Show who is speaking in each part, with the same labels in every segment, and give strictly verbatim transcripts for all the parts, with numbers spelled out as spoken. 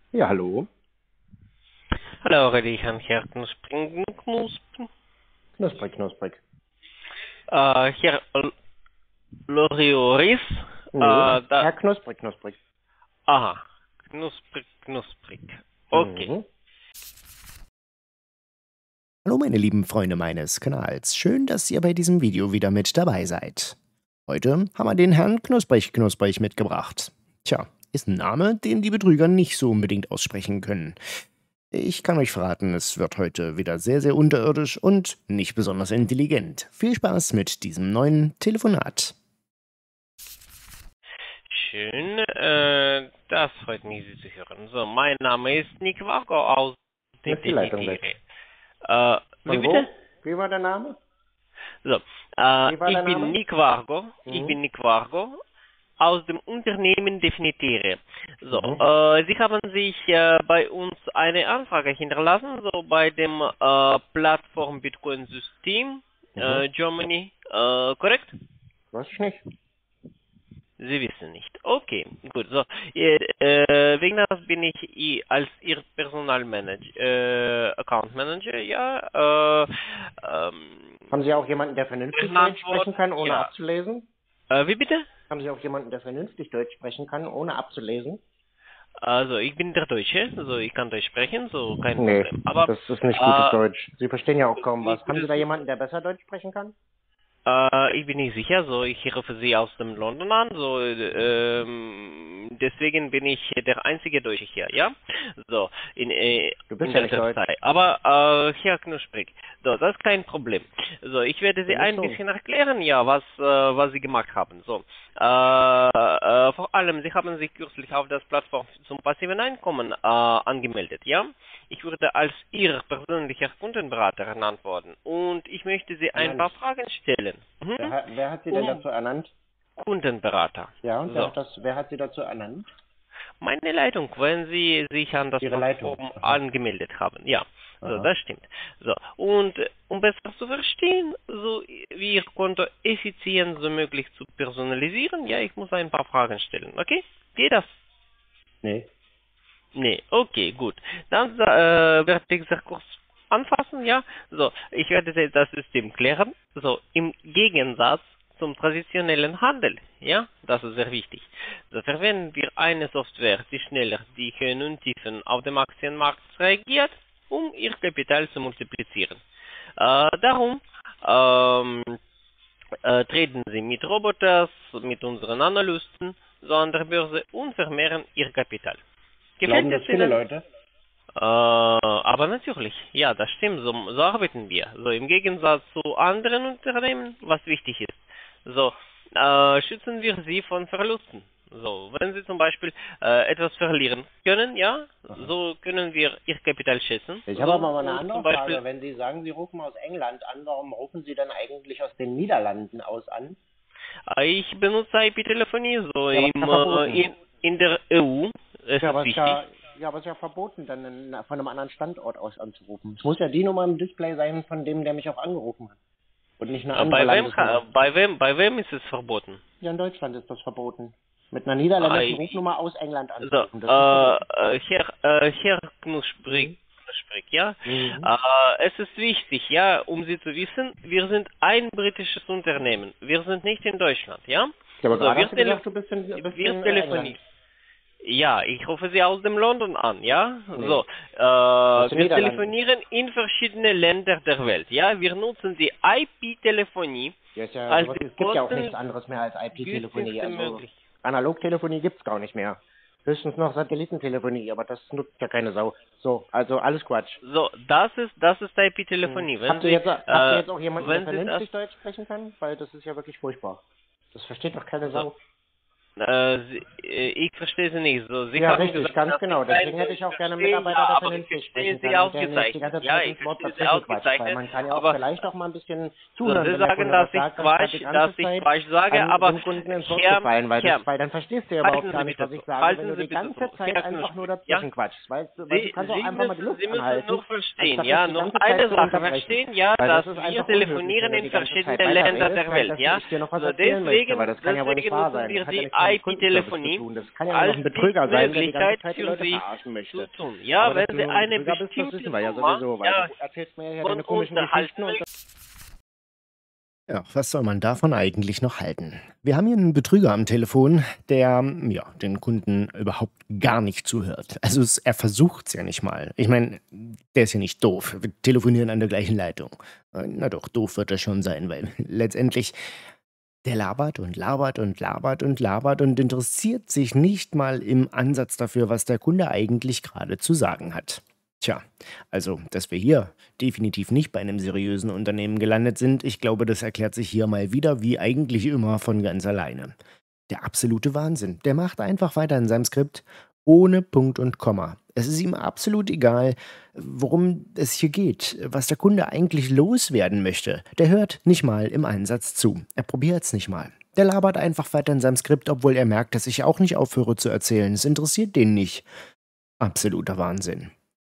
Speaker 1: Ja, hallo.
Speaker 2: Hallo, rede ich an Herrn Knuspring, Knusp,
Speaker 1: Knusprig, knusprig.
Speaker 2: äh, Herr L- Lorioris,
Speaker 1: Nee,
Speaker 2: äh, da,
Speaker 1: Herr Knusprig, knusprig.
Speaker 2: aha, knusprig, knusprig, okay.
Speaker 1: Mhm.
Speaker 3: Hallo meine lieben Freunde meines Kanals, schön, dass ihr bei diesem Video wieder mit dabei seid. Heute haben wir den Herrn Knusprig Knusprig mitgebracht. Tja, ist ein Name, den die Betrüger nicht so unbedingt aussprechen können. Ich kann euch verraten, es wird heute wieder sehr, sehr unterirdisch und nicht besonders intelligent. Viel Spaß mit diesem neuen Telefonat.
Speaker 2: Schön, äh, das freut mich, Sie zu hören. So, mein Name ist Nick Vargo aus
Speaker 1: Dann ist die Leitung weg.
Speaker 2: Äh, wie
Speaker 1: Von
Speaker 2: bitte?
Speaker 1: wo? Wie war der Name?
Speaker 2: So, äh,
Speaker 1: Wie war
Speaker 2: ich
Speaker 1: der
Speaker 2: bin
Speaker 1: Name?
Speaker 2: Nick Vargo, ich
Speaker 1: Mhm.
Speaker 2: bin Nick Vargo aus dem Unternehmen Definitere. So,
Speaker 1: Mhm.
Speaker 2: äh, Sie haben sich äh, bei uns eine Anfrage hinterlassen, so bei dem äh, Plattform Bitcoin System
Speaker 1: Mhm.
Speaker 2: äh, Germany, äh, korrekt?
Speaker 1: Weiß ich nicht.
Speaker 2: Sie wissen nicht. Okay, gut. So, äh, äh, wegen das bin ich i- als Ihr Personalmanager, äh, Account Manager, ja. Äh, ähm,
Speaker 1: Haben Sie auch jemanden, der vernünftig
Speaker 2: Antwort,
Speaker 1: Deutsch sprechen kann, ohne
Speaker 2: ja.
Speaker 1: abzulesen?
Speaker 2: Äh, wie bitte?
Speaker 1: Haben Sie auch jemanden, der vernünftig Deutsch sprechen kann, ohne abzulesen?
Speaker 2: Also, ich bin der Deutsche, also ich kann Deutsch sprechen, so kein
Speaker 1: Nee,
Speaker 2: Problem. Aber,
Speaker 1: das ist nicht gutes
Speaker 2: äh,
Speaker 1: Deutsch. Sie verstehen ja auch kaum was.
Speaker 2: nicht
Speaker 1: Haben Sie
Speaker 2: gutes,
Speaker 1: da jemanden, der besser Deutsch sprechen kann?
Speaker 2: äh, ich bin nicht sicher, so ich rufe Sie aus dem London an, so ähm, deswegen bin ich der einzige Deutsche hier, ja? So, in, äh,
Speaker 1: Du bist
Speaker 2: in
Speaker 1: ja
Speaker 2: der
Speaker 1: nicht Deutsch.
Speaker 2: Datei. Aber äh, Herr Knusprig, so, das ist kein Problem. So, ich werde
Speaker 1: Für
Speaker 2: Sie
Speaker 1: mich
Speaker 2: ein
Speaker 1: schon.
Speaker 2: bisschen erklären, ja, was äh, was Sie gemacht haben. So, äh, äh, vor allem, Sie haben sich kürzlich auf das Plattform zum passiven Einkommen äh, angemeldet, ja? Ich würde als Ihr persönlicher Kundenberater ernannt worden und ich möchte Sie ein
Speaker 1: Ernannt.
Speaker 2: paar Fragen stellen. Mhm.
Speaker 1: Wer hat, wer hat Sie denn
Speaker 2: Um
Speaker 1: dazu ernannt?
Speaker 2: Kundenberater.
Speaker 1: Ja, und wer
Speaker 2: So.
Speaker 1: hat das, wer hat Sie dazu ernannt?
Speaker 2: Meine Leitung, wenn Sie sich an das
Speaker 1: Ihre Leitung.
Speaker 2: Plattform
Speaker 1: Aha.
Speaker 2: angemeldet haben. Ja, so,
Speaker 1: Aha.
Speaker 2: das stimmt. So, und äh, um besser zu verstehen, so wie Ihr Konto effizient so möglich zu personalisieren, ja, ich muss ein paar Fragen stellen. Okay? Geht das?
Speaker 1: Nee.
Speaker 2: Nee, okay, gut. Dann äh, werde ich sehr kurz anfassen, ja. So, ich werde jetzt das System klären. So, im Gegensatz zum traditionellen Handel, ja, das ist sehr wichtig. So verwenden wir eine Software, die schneller die Höhen und Tiefen auf dem Aktienmarkt reagiert, um ihr Kapital zu multiplizieren. Äh, darum ähm, äh, treten Sie mit Roboters, mit unseren Analysten, so an der Börse und vermehren Ihr Kapital.
Speaker 1: Glauben
Speaker 2: Gefällt
Speaker 1: das
Speaker 2: es
Speaker 1: viele
Speaker 2: Ihnen?
Speaker 1: Leute?
Speaker 2: Äh, aber natürlich, ja, das stimmt, so, so arbeiten wir. So im Gegensatz zu anderen Unternehmen, was wichtig ist. So, äh, schützen wir sie von Verlusten. So, wenn sie zum Beispiel äh, etwas verlieren können, ja,
Speaker 1: Aha.
Speaker 2: so können wir ihr Kapital schätzen.
Speaker 1: Ich
Speaker 2: So,
Speaker 1: habe aber mal eine
Speaker 2: und
Speaker 1: andere
Speaker 2: zum Beispiel,
Speaker 1: Frage. Wenn Sie sagen, Sie rufen aus England an, warum rufen Sie dann eigentlich aus den Niederlanden aus an?
Speaker 2: äh, ich benutze I P-Telefonie, so
Speaker 1: Ja, aber
Speaker 2: im,
Speaker 1: ist ja
Speaker 2: äh,
Speaker 1: verboten.
Speaker 2: in, in der E U, es
Speaker 1: Ja,
Speaker 2: ist
Speaker 1: aber es ist
Speaker 2: wichtig.
Speaker 1: ja, ja, aber es ist ja verboten, dann in, von einem anderen Standort aus anzurufen. Es muss ja die Nummer im Display sein von dem, der mich auch angerufen hat. Und nicht eine
Speaker 2: Äh,
Speaker 1: andere
Speaker 2: bei wem,
Speaker 1: Landesnummer.
Speaker 2: ka- bei wem, bei wem ist es verboten?
Speaker 1: Ja, in Deutschland ist das verboten. Mit einer niederländischen
Speaker 2: Äh,
Speaker 1: Rufnummer aus England
Speaker 2: So,
Speaker 1: anzurufen. Das ist
Speaker 2: äh,
Speaker 1: verboten.
Speaker 2: äh, Herr, äh, Herr Knusprig,
Speaker 1: Mhm.
Speaker 2: Knusprig, ja,
Speaker 1: Mhm.
Speaker 2: äh, es ist wichtig, ja, um Sie zu wissen, wir sind ein britisches Unternehmen, wir sind nicht in Deutschland, ja,
Speaker 1: Ja, aber
Speaker 2: so,
Speaker 1: gerade
Speaker 2: wir,
Speaker 1: hast du
Speaker 2: tele
Speaker 1: gesagt, du bist in, bist
Speaker 2: wir
Speaker 1: in äh,
Speaker 2: telefonieren,
Speaker 1: England.
Speaker 2: ja, ich rufe Sie aus dem London an, ja,
Speaker 1: Nee,
Speaker 2: so, äh,
Speaker 1: aus den
Speaker 2: wir
Speaker 1: Niederlanden.
Speaker 2: telefonieren in verschiedene Länder der Welt, ja, wir nutzen die I P-Telefonie
Speaker 1: Ja, ist ja,
Speaker 2: als
Speaker 1: sowas,
Speaker 2: die
Speaker 1: es gibt ja auch nichts
Speaker 2: kostengünstigste
Speaker 1: anderes mehr als I P-Telefonie. Also
Speaker 2: möglich.
Speaker 1: Analogtelefonie gibt's gar nicht mehr. Höchstens noch Satellitentelefonie, aber das nutzt ja keine Sau. So, also alles Quatsch.
Speaker 2: So, das ist, das ist I
Speaker 1: Hm.
Speaker 2: P-Telefonie, wenn
Speaker 1: Habt ihr
Speaker 2: Sie,
Speaker 1: jetzt, habt ihr
Speaker 2: äh,
Speaker 1: jetzt auch jemanden, der
Speaker 2: wenn Sie das
Speaker 1: vernünftig Deutsch sprechen kann? Weil das ist ja wirklich furchtbar. Das versteht doch keine
Speaker 2: so,
Speaker 1: Sau.
Speaker 2: Äh, Sie, äh, ich verstehe Sie nicht. So, Sie
Speaker 1: Ja,
Speaker 2: haben
Speaker 1: richtig,
Speaker 2: gesagt,
Speaker 1: ganz
Speaker 2: dass Sie
Speaker 1: genau.
Speaker 2: kein
Speaker 1: Deswegen hätte ich
Speaker 2: Deutsch
Speaker 1: auch gerne einen
Speaker 2: verstehen.
Speaker 1: Mitarbeiter,
Speaker 2: Ja,
Speaker 1: der
Speaker 2: aber ich
Speaker 1: vernünftig
Speaker 2: verstehe
Speaker 1: sprechen
Speaker 2: Sie
Speaker 1: kann und der nicht die
Speaker 2: ausgezeichnet.
Speaker 1: ganze
Speaker 2: Ja,
Speaker 1: Zeit
Speaker 2: ich
Speaker 1: ins Wort
Speaker 2: verstehe Sie
Speaker 1: dazwischen quatscht. Weil
Speaker 2: ausgezeichnet.
Speaker 1: man kann ja auch
Speaker 2: Aber
Speaker 1: vielleicht auch mal ein bisschen
Speaker 2: so,
Speaker 1: zuhören,
Speaker 2: Sie
Speaker 1: wenn der
Speaker 2: sagen,
Speaker 1: Kunde
Speaker 2: dass
Speaker 1: was
Speaker 2: ich
Speaker 1: sagt, anstatt die
Speaker 2: Quatsch, dass
Speaker 1: ganze
Speaker 2: ich
Speaker 1: Zeit
Speaker 2: Quatsch sage,
Speaker 1: an
Speaker 2: aber
Speaker 1: dem Kunden ins Wort zu
Speaker 2: Herr,
Speaker 1: fallen, weil das,
Speaker 2: Herr,
Speaker 1: weil dann verstehst du ja überhaupt
Speaker 2: halten
Speaker 1: gar
Speaker 2: Sie
Speaker 1: nicht,
Speaker 2: bitte
Speaker 1: was
Speaker 2: zu.
Speaker 1: ich sage, wenn
Speaker 2: Halten
Speaker 1: du
Speaker 2: Sie
Speaker 1: die
Speaker 2: bitte
Speaker 1: ganze
Speaker 2: zu.
Speaker 1: Zeit
Speaker 2: Herr
Speaker 1: einfach nur
Speaker 2: Knusprig, ja?
Speaker 1: dazwischen quatschst. Weißt du, weil du
Speaker 2: Sie,
Speaker 1: kannst auch
Speaker 2: Sie
Speaker 1: einfach mal die
Speaker 2: müssen,
Speaker 1: Luft
Speaker 2: Sie müssen
Speaker 1: anhalten,
Speaker 2: nur verstehen,
Speaker 1: anstatt
Speaker 2: ja,
Speaker 1: mich die
Speaker 2: nur
Speaker 1: ganze Zeit
Speaker 2: eine
Speaker 1: zu
Speaker 2: Sache
Speaker 1: unterbrechen.
Speaker 2: verstehen, ja,
Speaker 1: Weil das
Speaker 2: dass
Speaker 1: ist
Speaker 2: wir
Speaker 1: einfach unhöflich, wenn
Speaker 2: telefonieren
Speaker 1: du
Speaker 2: in
Speaker 1: die ganze
Speaker 2: verschiedene
Speaker 1: Zeit
Speaker 2: Länder
Speaker 1: weiterredest,
Speaker 2: der
Speaker 1: weil,
Speaker 2: Welt,
Speaker 1: das,
Speaker 2: ja.
Speaker 1: ich dir noch was
Speaker 2: So,
Speaker 1: erzählen möchte, weil
Speaker 2: deswegen,
Speaker 1: das kann ja wohl nicht
Speaker 2: deswegen
Speaker 1: wahr
Speaker 2: nutzen
Speaker 1: sein. Das
Speaker 2: wir
Speaker 1: hat ja
Speaker 2: die
Speaker 1: nichts mit mit
Speaker 2: I
Speaker 1: Kundenservice
Speaker 2: P-Telefonie
Speaker 1: zu tun. Das kann ja nur noch
Speaker 2: als
Speaker 1: ein Betrüger
Speaker 2: die
Speaker 1: sein, der die ganze
Speaker 2: Möglichkeit
Speaker 1: Zeit die
Speaker 2: für
Speaker 1: Leute
Speaker 2: Sie
Speaker 1: verarschen
Speaker 2: zu
Speaker 1: möchte.
Speaker 2: tun. Ja,
Speaker 1: Aber dass
Speaker 2: wenn
Speaker 1: du
Speaker 2: Sie
Speaker 1: nur ein
Speaker 2: eine
Speaker 1: Betrüger bist, das
Speaker 2: bestimmte
Speaker 1: wissen wir ja
Speaker 2: Nummer,
Speaker 1: sowieso, weil
Speaker 2: ja,
Speaker 1: du erzählst mir ja
Speaker 2: von
Speaker 1: deine komischen
Speaker 2: uns erhalten
Speaker 1: Geschichten und
Speaker 3: Ja, was soll man davon eigentlich noch halten? Wir haben hier einen Betrüger am Telefon, der ja, den Kunden überhaupt gar nicht zuhört. Also es, er versucht es ja nicht mal. Ich meine, der ist ja nicht doof. Wir telefonieren an der gleichen Leitung. Äh, Na doch, doof wird er schon sein, weil letztendlich der labert und labert und labert und labert und interessiert sich nicht mal im Ansatz dafür, was der Kunde eigentlich gerade zu sagen hat. Tja, also, dass wir hier definitiv nicht bei einem seriösen Unternehmen gelandet sind, ich glaube, das erklärt sich hier mal wieder, wie eigentlich immer, von ganz alleine. Der absolute Wahnsinn. Der macht einfach weiter in seinem Skript ohne Punkt und Komma. Es ist ihm absolut egal, worum es hier geht, was der Kunde eigentlich loswerden möchte. Der hört nicht mal im Einsatz zu. Er probiert es nicht mal. Der labert einfach weiter in seinem Skript, obwohl er merkt, dass ich auch nicht aufhöre zu erzählen. Es interessiert den nicht. Absoluter Wahnsinn.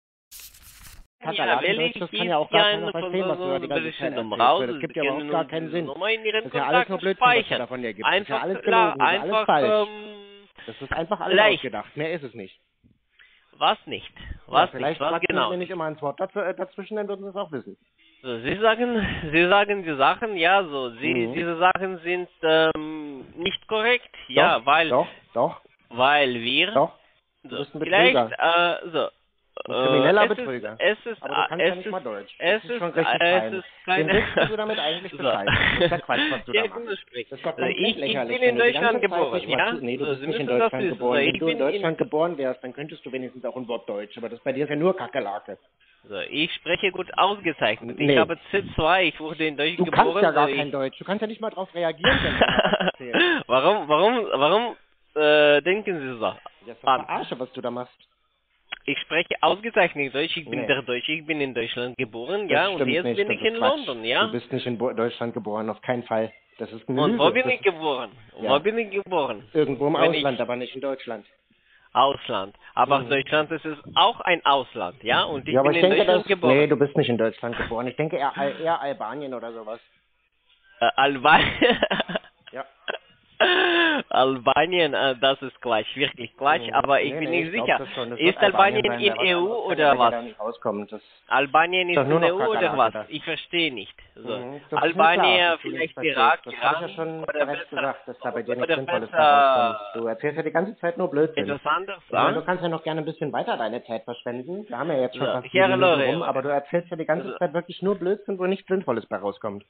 Speaker 2: Ja,
Speaker 1: Kakerlakendeutsch,
Speaker 2: weil
Speaker 1: das
Speaker 2: ich
Speaker 1: kann ja auch
Speaker 2: gebe
Speaker 1: gar
Speaker 2: ja
Speaker 1: keiner
Speaker 2: eine
Speaker 1: verstehen, was du da die ganze Zeit
Speaker 2: Nummer
Speaker 1: erzählst.
Speaker 2: raus.
Speaker 1: Das gibt ja
Speaker 2: Sie
Speaker 1: überhaupt
Speaker 2: können
Speaker 1: gar keinen Sinn.
Speaker 2: Nummer in Ihren
Speaker 1: Das ist ja alles nur
Speaker 2: Kontakten
Speaker 1: Blödsinn, was du
Speaker 2: speichern.
Speaker 1: davon dir gibst. Das ist ja
Speaker 2: Einfach
Speaker 1: alles
Speaker 2: klar,
Speaker 1: gelogen, das ist alles
Speaker 2: einfach
Speaker 1: falsch.
Speaker 2: ähm,
Speaker 1: Das ist einfach alles
Speaker 2: leicht.
Speaker 1: ausgedacht. Mehr ist es nicht.
Speaker 2: Was nicht?
Speaker 1: Ja,
Speaker 2: Was nicht?
Speaker 1: vielleicht
Speaker 2: Was
Speaker 1: quatschen
Speaker 2: genau?
Speaker 1: wir nicht immer ins Wort daz äh, dazwischen, dann würden sie es auch wissen.
Speaker 2: So, Sie sagen, Sie sagen die Sachen, ja, so, Sie,
Speaker 1: Mhm.
Speaker 2: diese Sachen sind ähm, nicht korrekt, ja,
Speaker 1: Doch,
Speaker 2: weil,
Speaker 1: Doch, doch,
Speaker 2: weil wir,
Speaker 1: doch. Du
Speaker 2: so,
Speaker 1: bist ein
Speaker 2: vielleicht,
Speaker 1: Betrüger.
Speaker 2: äh, so,
Speaker 1: Ein krimineller
Speaker 2: äh, es
Speaker 1: Betrüger.
Speaker 2: Ist, es ist,
Speaker 1: Aber du kannst
Speaker 2: es
Speaker 1: ja nicht
Speaker 2: ist,
Speaker 1: mal Deutsch.
Speaker 2: Es
Speaker 1: Das ist
Speaker 2: ist,
Speaker 1: schon richtig
Speaker 2: es
Speaker 1: fein.
Speaker 2: ist
Speaker 1: Den
Speaker 2: keine,
Speaker 1: willst du damit eigentlich
Speaker 2: so.
Speaker 1: beschreiben. Das ist ja Quatsch, was du
Speaker 2: Ja,
Speaker 1: da
Speaker 2: gut,
Speaker 1: machst.
Speaker 2: sprich.
Speaker 1: Das ist doch
Speaker 2: Also
Speaker 1: komplett
Speaker 2: ich, ich
Speaker 1: lächerlich,
Speaker 2: bin
Speaker 1: wenn
Speaker 2: in
Speaker 1: du die ganze
Speaker 2: Deutschland
Speaker 1: Zeit
Speaker 2: geboren,
Speaker 1: nicht mal
Speaker 2: ja?
Speaker 1: zu... Nee, du
Speaker 2: So,
Speaker 1: bist
Speaker 2: Sie
Speaker 1: nicht in
Speaker 2: müssen das
Speaker 1: Deutschland
Speaker 2: wissen.
Speaker 1: geboren.
Speaker 2: So,
Speaker 1: Wenn
Speaker 2: ich
Speaker 1: du in
Speaker 2: bin
Speaker 1: Deutschland
Speaker 2: in,
Speaker 1: geboren wärst, dann könntest du wenigstens auch ein Wort Deutsch. Aber das bei dir ist ja nur Kakerlake.
Speaker 2: so, ich spreche gut ausgezeichnet.
Speaker 1: Nee.
Speaker 2: Ich habe C zwei, ich wurde in Deutschland
Speaker 1: Du
Speaker 2: geboren.
Speaker 1: kannst ja gar
Speaker 2: so
Speaker 1: kein
Speaker 2: ich,
Speaker 1: Deutsch. Du kannst ja nicht mal drauf reagieren, wenn du was erzählst.
Speaker 2: warum, warum, warum äh, denken Sie so?
Speaker 1: Das ist doch
Speaker 2: An.
Speaker 1: Verarsche, was du da machst.
Speaker 2: Ich spreche ausgezeichnet Deutsch, ich bin
Speaker 1: Nee.
Speaker 2: der Deutsche, ich bin in Deutschland geboren,
Speaker 1: Das
Speaker 2: ja, und
Speaker 1: stimmt
Speaker 2: jetzt
Speaker 1: nicht,
Speaker 2: bin
Speaker 1: das
Speaker 2: ich
Speaker 1: ist
Speaker 2: in
Speaker 1: Quatsch.
Speaker 2: London, ja.
Speaker 1: Du bist nicht in Bo Deutschland geboren, auf keinen Fall. Das ist eine
Speaker 2: Und
Speaker 1: Lüge.
Speaker 2: wo bin
Speaker 1: Das
Speaker 2: ich
Speaker 1: ist
Speaker 2: geboren?
Speaker 1: Ja.
Speaker 2: Wo bin ich geboren?
Speaker 1: irgendwo im
Speaker 2: Wenn
Speaker 1: Ausland, aber nicht in Deutschland.
Speaker 2: Ausland. Aber
Speaker 1: Mhm.
Speaker 2: Deutschland ist es auch ein Ausland, ja, und ich
Speaker 1: Ja, aber
Speaker 2: bin
Speaker 1: ich
Speaker 2: in
Speaker 1: denke,
Speaker 2: Deutschland
Speaker 1: dass...
Speaker 2: geboren.
Speaker 1: Nee, du bist nicht in Deutschland geboren. Ich denke eher, eher Albanien oder sowas.
Speaker 2: Äh, Albanien.
Speaker 1: Ja.
Speaker 2: Albanien, äh, das ist Quatsch, wirklich Quatsch,
Speaker 1: Mhm.
Speaker 2: aber ich
Speaker 1: Nee,
Speaker 2: bin
Speaker 1: nee,
Speaker 2: nicht
Speaker 1: ich glaub
Speaker 2: sicher.
Speaker 1: das schon. Das
Speaker 2: Ist
Speaker 1: wird Albanien
Speaker 2: Albanien
Speaker 1: sein,
Speaker 2: in
Speaker 1: wer
Speaker 2: E U
Speaker 1: was anderes kann
Speaker 2: oder
Speaker 1: ja
Speaker 2: was?
Speaker 1: da nicht rauskommen. Das
Speaker 2: Albanien ist
Speaker 1: doch nur
Speaker 2: in E
Speaker 1: noch
Speaker 2: U oder
Speaker 1: Kakerlake
Speaker 2: was?
Speaker 1: da.
Speaker 2: Ich verstehe nicht. So.
Speaker 1: Mhm, das ist mir
Speaker 2: Albanien,
Speaker 1: klar, dass du
Speaker 2: vielleicht
Speaker 1: nicht
Speaker 2: Irak,
Speaker 1: verstehst. Das habe
Speaker 2: Iran
Speaker 1: ich ja schon
Speaker 2: oder
Speaker 1: bereits
Speaker 2: besser,
Speaker 1: gesagt, dass da bei dir nichts
Speaker 2: oder
Speaker 1: Sinnvolles
Speaker 2: besser
Speaker 1: herauskommt. Du erzählst ja die ganze Zeit nur Blödsinn.
Speaker 2: etwas anderes,
Speaker 1: Ich meine,
Speaker 2: ja?
Speaker 1: du kannst ja noch gerne ein bisschen weiter deine Zeit verschwenden. Wir haben ja jetzt schon
Speaker 2: So,
Speaker 1: fast
Speaker 2: Herr
Speaker 1: sieben Minuten
Speaker 2: Lore,
Speaker 1: rum, aber du erzählst ja die ganze
Speaker 2: also-
Speaker 1: Zeit wirklich nur Blödsinn, wo nichts Sinnvolles bei rauskommt.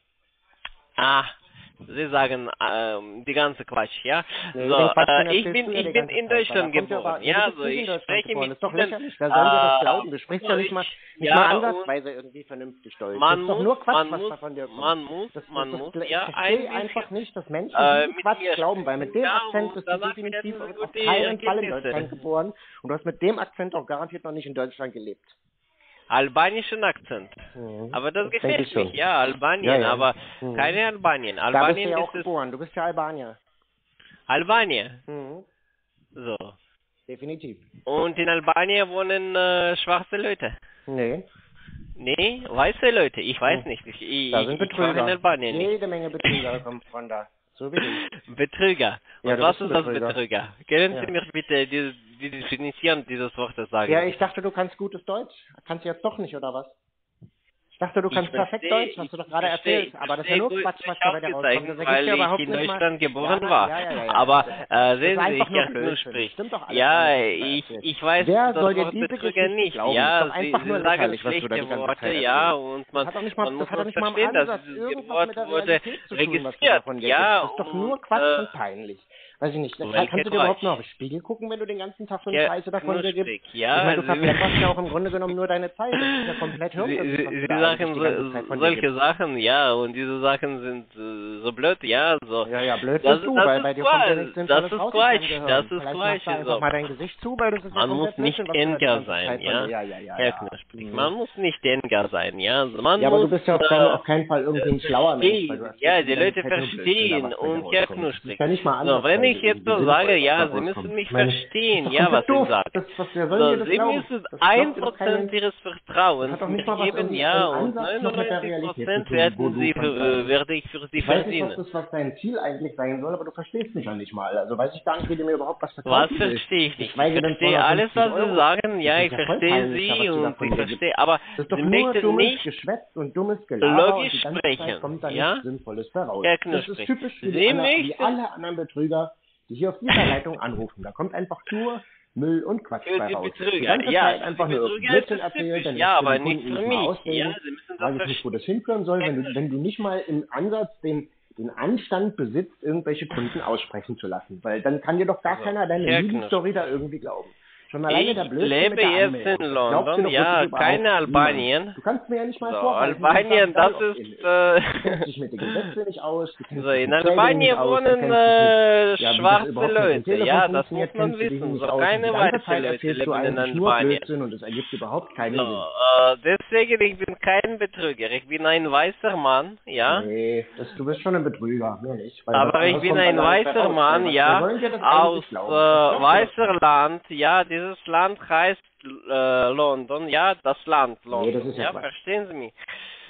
Speaker 2: Ah, Sie sagen ähm, die ganze Quatsch, ja?
Speaker 1: Nee,
Speaker 2: So,
Speaker 1: den Quatsch, den
Speaker 2: äh, ich
Speaker 1: erzählst
Speaker 2: bin
Speaker 1: du ja
Speaker 2: ich
Speaker 1: die
Speaker 2: bin
Speaker 1: ganze
Speaker 2: in
Speaker 1: Zeit, weil
Speaker 2: Deutschland
Speaker 1: da kommt ja
Speaker 2: geboren,
Speaker 1: aber-
Speaker 2: ja?
Speaker 1: du bist
Speaker 2: So,
Speaker 1: nicht in
Speaker 2: ich
Speaker 1: Deutschland
Speaker 2: spreche
Speaker 1: geboren.
Speaker 2: mit
Speaker 1: Das ist doch
Speaker 2: vielen,
Speaker 1: lächerlich. Wer soll dir das
Speaker 2: äh,
Speaker 1: glauben? Du sprichst ja nicht mal, nicht
Speaker 2: ja,
Speaker 1: mal
Speaker 2: und
Speaker 1: ansatzweise irgendwie vernünftig Deutsch.
Speaker 2: Man
Speaker 1: das ist doch
Speaker 2: muss,
Speaker 1: nur Quatsch,
Speaker 2: man
Speaker 1: was
Speaker 2: muss,
Speaker 1: da von dir kommt.
Speaker 2: man muss,
Speaker 1: Das, das,
Speaker 2: man
Speaker 1: das,
Speaker 2: muss,
Speaker 1: ich
Speaker 2: ja,
Speaker 1: verstehe
Speaker 2: ein
Speaker 1: einfach
Speaker 2: bisschen,
Speaker 1: nicht, dass Menschen
Speaker 2: äh,
Speaker 1: diesen
Speaker 2: mit
Speaker 1: Quatsch
Speaker 2: mir
Speaker 1: glauben, weil mit dem
Speaker 2: ja,
Speaker 1: Akzent
Speaker 2: und
Speaker 1: bist du
Speaker 2: danach
Speaker 1: definitiv
Speaker 2: werden Sie
Speaker 1: auf
Speaker 2: gute
Speaker 1: keinen Fall in
Speaker 2: Ergebnisse.
Speaker 1: Deutschland geboren und du hast mit dem Akzent auch garantiert noch nicht in Deutschland gelebt.
Speaker 2: Albanischen Akzent.
Speaker 1: Mhm.
Speaker 2: Aber das,
Speaker 1: Das
Speaker 2: gefällt
Speaker 1: denke ich
Speaker 2: mich,
Speaker 1: schon.
Speaker 2: ja, Albanien,
Speaker 1: Ja, ja.
Speaker 2: aber
Speaker 1: Mhm.
Speaker 2: keine Albanien.
Speaker 1: Da bist du
Speaker 2: Albanien
Speaker 1: ja auch
Speaker 2: ist es,
Speaker 1: geboren, du bist ja Albanier.
Speaker 2: Albanien,
Speaker 1: Mhm.
Speaker 2: so.
Speaker 1: Definitiv.
Speaker 2: Und in Albanien wohnen äh, schwarze Leute.
Speaker 1: Nee,
Speaker 2: Nee, weiße Leute, ich weiß
Speaker 1: Hm.
Speaker 2: nicht. Ich, ich,
Speaker 1: da sind
Speaker 2: ich war in
Speaker 1: Betrüger.
Speaker 2: Albanien nicht.
Speaker 1: Jede Menge Betrüger kommen von da. So wie du.
Speaker 2: Betrüger.
Speaker 1: Ja,
Speaker 2: Und
Speaker 1: du
Speaker 2: was
Speaker 1: bist
Speaker 2: ist
Speaker 1: ein
Speaker 2: das
Speaker 1: Betrüger.
Speaker 2: Betrüger? Können
Speaker 1: Ja.
Speaker 2: Sie mir bitte die, die Definition dieses Wortes sagen?
Speaker 1: Ja, ich dachte, du kannst gutes Deutsch. Kannst du jetzt doch nicht, oder was? Ich dachte, du
Speaker 2: Ich
Speaker 1: kannst perfekt
Speaker 2: verstehe-
Speaker 1: Deutsch, hast du doch
Speaker 2: ich
Speaker 1: gerade
Speaker 2: verstehe-
Speaker 1: erzählt.
Speaker 2: ich
Speaker 1: Aber das ist ja nur
Speaker 2: verstehe
Speaker 1: Quatsch,
Speaker 2: gut
Speaker 1: was da bei dir rauskommt. Das
Speaker 2: ausgezeichnet,
Speaker 1: ergibt
Speaker 2: weil
Speaker 1: ja überhaupt
Speaker 2: ich in
Speaker 1: nicht
Speaker 2: Deutschland
Speaker 1: mal...
Speaker 2: geboren
Speaker 1: ja,
Speaker 2: war.
Speaker 1: Ja, ja, ja, ja.
Speaker 2: Aber
Speaker 1: Das-
Speaker 2: äh,
Speaker 1: das
Speaker 2: sehen
Speaker 1: ist
Speaker 2: Sie,
Speaker 1: einfach
Speaker 2: ich
Speaker 1: nur
Speaker 2: kann nur
Speaker 1: Blödsinn.
Speaker 2: sprechen.
Speaker 1: Stimmt doch alles
Speaker 2: Ja,
Speaker 1: gar nicht, was du
Speaker 2: ich,
Speaker 1: erzählst.
Speaker 2: ich weiß
Speaker 1: Wer
Speaker 2: das
Speaker 1: soll dir
Speaker 2: Wort
Speaker 1: diese
Speaker 2: Betrüger
Speaker 1: Geschichte
Speaker 2: nicht.
Speaker 1: glauben?
Speaker 2: Ja,
Speaker 1: Das ist doch
Speaker 2: Sie,
Speaker 1: einfach
Speaker 2: Sie
Speaker 1: nur
Speaker 2: sagen
Speaker 1: lächerlich, was du da die
Speaker 2: schlechte
Speaker 1: ganze
Speaker 2: Worte,
Speaker 1: Zeit
Speaker 2: ja,
Speaker 1: erzählst.
Speaker 2: und man,
Speaker 1: Das hat doch nicht mal,
Speaker 2: man muss
Speaker 1: das hat doch
Speaker 2: man
Speaker 1: nicht mal im
Speaker 2: verstehen, dass
Speaker 1: Ansatz
Speaker 2: dieses
Speaker 1: irgendwas
Speaker 2: Wort
Speaker 1: mit der
Speaker 2: wurde
Speaker 1: Realität zu tun, was du da
Speaker 2: registriert.
Speaker 1: von dir
Speaker 2: Ja,
Speaker 1: gibst. Das ist doch nur
Speaker 2: und,
Speaker 1: Quatsch
Speaker 2: äh,
Speaker 1: und peinlich. Weiß ich nicht. Kann,
Speaker 2: welcher
Speaker 1: kannst du dir überhaupt
Speaker 2: Quatsch?
Speaker 1: noch auf den Spiegel gucken, wenn du den ganzen Tag so eine
Speaker 2: Ja,
Speaker 1: Scheiße davon dir gibst?
Speaker 2: knusprig, ja,
Speaker 1: Ich meine, du
Speaker 2: Sie-
Speaker 1: verplemperst ja auch im Grunde genommen nur deine Zeit. Das ist ja komplett
Speaker 2: Sie,
Speaker 1: hirnrissig,
Speaker 2: Sie,
Speaker 1: was du
Speaker 2: Sie
Speaker 1: da
Speaker 2: sagen
Speaker 1: eigentlich die ganze Zeit
Speaker 2: so,
Speaker 1: von dir
Speaker 2: solche
Speaker 1: gibst.
Speaker 2: Sachen, ja, und diese Sachen sind äh, so blöd, ja, so.
Speaker 1: Ja, ja, blöd
Speaker 2: Das-
Speaker 1: bist du,
Speaker 2: das
Speaker 1: weil
Speaker 2: ist
Speaker 1: bei dir kommt ja
Speaker 2: Quatsch.
Speaker 1: nichts Sinnvolles
Speaker 2: Das ist
Speaker 1: raus aus
Speaker 2: Quatsch,
Speaker 1: deinem Gehirn.
Speaker 2: das ist
Speaker 1: Vielleicht
Speaker 2: Quatsch,
Speaker 1: machst du einfach
Speaker 2: so.
Speaker 1: mal dein Gesicht zu, weil das ist ja
Speaker 2: Man muss
Speaker 1: komplett
Speaker 2: nicht
Speaker 1: Blödsinn, was du da die
Speaker 2: Enker
Speaker 1: ganze
Speaker 2: sein,
Speaker 1: Zeit von
Speaker 2: ja,
Speaker 1: dir- Ja, ja, ja,
Speaker 2: Herr
Speaker 1: ja.
Speaker 2: Knusprig,
Speaker 1: Mhm.
Speaker 2: man muss nicht Enker sein, ja, also man
Speaker 1: Ja, aber
Speaker 2: muss,
Speaker 1: du bist ja auf,
Speaker 2: äh,
Speaker 1: keinen, auf keinen Fall irgendwie ein schlauer Mensch. Weil du
Speaker 2: verstehen.
Speaker 1: erzählst
Speaker 2: Ja,
Speaker 1: die
Speaker 2: die
Speaker 1: ganze
Speaker 2: Leute
Speaker 1: Zeit nur Blödsinn,
Speaker 2: verstehen
Speaker 1: was bei dir
Speaker 2: und Herr
Speaker 1: rauskommt. Das
Speaker 2: Knusprig.
Speaker 1: ist ja nicht mal
Speaker 2: So, wenn
Speaker 1: ansatzweise
Speaker 2: ich jetzt so sage, ja, Sie müssen mich verstehen, ja, was ich sage.
Speaker 1: Das, was, wer soll
Speaker 2: So,
Speaker 1: dir das
Speaker 2: Sie
Speaker 1: glauben?
Speaker 2: müssen
Speaker 1: Das
Speaker 2: ein
Speaker 1: glaubt dir doch kein
Speaker 2: Prozent
Speaker 1: Mensch.
Speaker 2: Ihres
Speaker 1: Das
Speaker 2: Vertrauens
Speaker 1: hat doch nicht
Speaker 2: mir
Speaker 1: mal was
Speaker 2: geben,
Speaker 1: irgendwie
Speaker 2: ja,
Speaker 1: einen
Speaker 2: und
Speaker 1: Ansatz noch mit der
Speaker 2: neunundneunzig
Speaker 1: Realität
Speaker 2: Prozent
Speaker 1: zu tun, wo
Speaker 2: werden
Speaker 1: du
Speaker 2: Sie,
Speaker 1: von
Speaker 2: äh, werde ich für Sie
Speaker 1: Ich weiß nicht, was,
Speaker 2: verdienen.
Speaker 1: das, was dein Ziel eigentlich sein soll, aber du verstehst mich ja nicht mal. Also weiß ich gar nicht, wie du mir überhaupt was
Speaker 2: Was
Speaker 1: verkaufen willst.
Speaker 2: verstehe ich nicht? Ich
Speaker 1: Geschweige denn
Speaker 2: verstehe alles, was Sie
Speaker 1: Euro.
Speaker 2: sagen, ja,
Speaker 1: Das
Speaker 2: ich
Speaker 1: ist ja voll
Speaker 2: verstehe
Speaker 1: peinlich, da,
Speaker 2: Sie
Speaker 1: was du da
Speaker 2: und
Speaker 1: von
Speaker 2: ich
Speaker 1: dir gibst.
Speaker 2: verstehe, aber
Speaker 1: Das ist doch
Speaker 2: Sie
Speaker 1: nur
Speaker 2: möchten
Speaker 1: dummes
Speaker 2: nicht
Speaker 1: Geschwätz und dummes Gelaber und die ganze
Speaker 2: logisch
Speaker 1: Zeit kommt da
Speaker 2: sprechen,
Speaker 1: nichts
Speaker 2: ja?
Speaker 1: Sinnvolles heraus.
Speaker 2: Herr
Speaker 1: Das ist
Speaker 2: Knusprig,
Speaker 1: typisch wie,
Speaker 2: Sie
Speaker 1: die alle, wie
Speaker 2: möchten
Speaker 1: alle anderen Betrüger, die hier auf dieser Leitung anrufen. Da kommt einfach nur Müll und Quatsch
Speaker 2: für
Speaker 1: bei
Speaker 2: die
Speaker 1: raus. Die
Speaker 2: Betrüger,
Speaker 1: ganze
Speaker 2: ja,
Speaker 1: Zeit
Speaker 2: für
Speaker 1: einfach
Speaker 2: die
Speaker 1: nur
Speaker 2: Betrüger ist
Speaker 1: Blödsinn
Speaker 2: es
Speaker 1: erzählen,
Speaker 2: typisch,
Speaker 1: dann
Speaker 2: ja,
Speaker 1: lässt du
Speaker 2: aber
Speaker 1: den
Speaker 2: nicht
Speaker 1: Kunden
Speaker 2: für
Speaker 1: nicht mal
Speaker 2: mich,
Speaker 1: ausreden.
Speaker 2: ja, Sie müssen das
Speaker 1: Frage ich mich, wo das hinführen soll, wenn du, wenn du nicht mal im Ansatz den, den Anstand besitzt, irgendwelche Kunden aussprechen zu lassen. Weil dann kann dir doch gar
Speaker 2: Also,
Speaker 1: keiner deine
Speaker 2: Herr
Speaker 1: Lügenstory da irgendwie glauben. Schon alleine der
Speaker 2: Ich
Speaker 1: Blödsinn
Speaker 2: lebe
Speaker 1: mit der
Speaker 2: jetzt
Speaker 1: Anmeldung.
Speaker 2: in
Speaker 1: Das glaubt dir
Speaker 2: London,
Speaker 1: doch
Speaker 2: ja,
Speaker 1: wirklich überhaupt
Speaker 2: keine
Speaker 1: niemand.
Speaker 2: Albanien.
Speaker 1: Du kannst mir ja nicht mal
Speaker 2: So,
Speaker 1: vorweisen,
Speaker 2: Albanien,
Speaker 1: dass
Speaker 2: das
Speaker 1: du
Speaker 2: ist,
Speaker 1: ist.
Speaker 2: äh,
Speaker 1: Du kennst dich mit den Gesetzen nicht aus, du kennst
Speaker 2: so,
Speaker 1: dich
Speaker 2: in
Speaker 1: mit Trading
Speaker 2: Albanien
Speaker 1: nicht aus, du
Speaker 2: wohnen
Speaker 1: kennst dich mit,
Speaker 2: äh,
Speaker 1: ja, wie das
Speaker 2: schwarze
Speaker 1: überhaupt mit dem
Speaker 2: Leute,
Speaker 1: Telefon
Speaker 2: ja, das
Speaker 1: funktioniert,
Speaker 2: muss man
Speaker 1: kennst du dich
Speaker 2: wissen,
Speaker 1: nicht
Speaker 2: so
Speaker 1: aus. Und
Speaker 2: keine
Speaker 1: die ganze
Speaker 2: weiße
Speaker 1: Zeit
Speaker 2: Leute
Speaker 1: erzählst du
Speaker 2: leben in
Speaker 1: eigentlich nur
Speaker 2: Albanien.
Speaker 1: Blödsinn und es ergibt überhaupt keinen
Speaker 2: So,
Speaker 1: Sinn.
Speaker 2: äh, deswegen, ich bin kein Betrüger, ich bin ein weißer Mann, ja.
Speaker 1: Nee, das, du bist schon ein Betrüger, mehr nicht. Weil
Speaker 2: Aber
Speaker 1: was
Speaker 2: ich
Speaker 1: anderes
Speaker 2: bin
Speaker 1: kommt
Speaker 2: ein
Speaker 1: dann gar nicht bei
Speaker 2: weißer
Speaker 1: raus.
Speaker 2: Mann,
Speaker 1: Wer-
Speaker 2: ja,
Speaker 1: wer soll dir das
Speaker 2: aus
Speaker 1: eigentlich
Speaker 2: äh,
Speaker 1: glauben? Das glaubt dir doch
Speaker 2: weißer Land, ja, dieses Land heißt äh, London, ja, das Land London,
Speaker 1: Nee, das ist ja
Speaker 2: ja,
Speaker 1: Quatsch.
Speaker 2: verstehen Sie mich?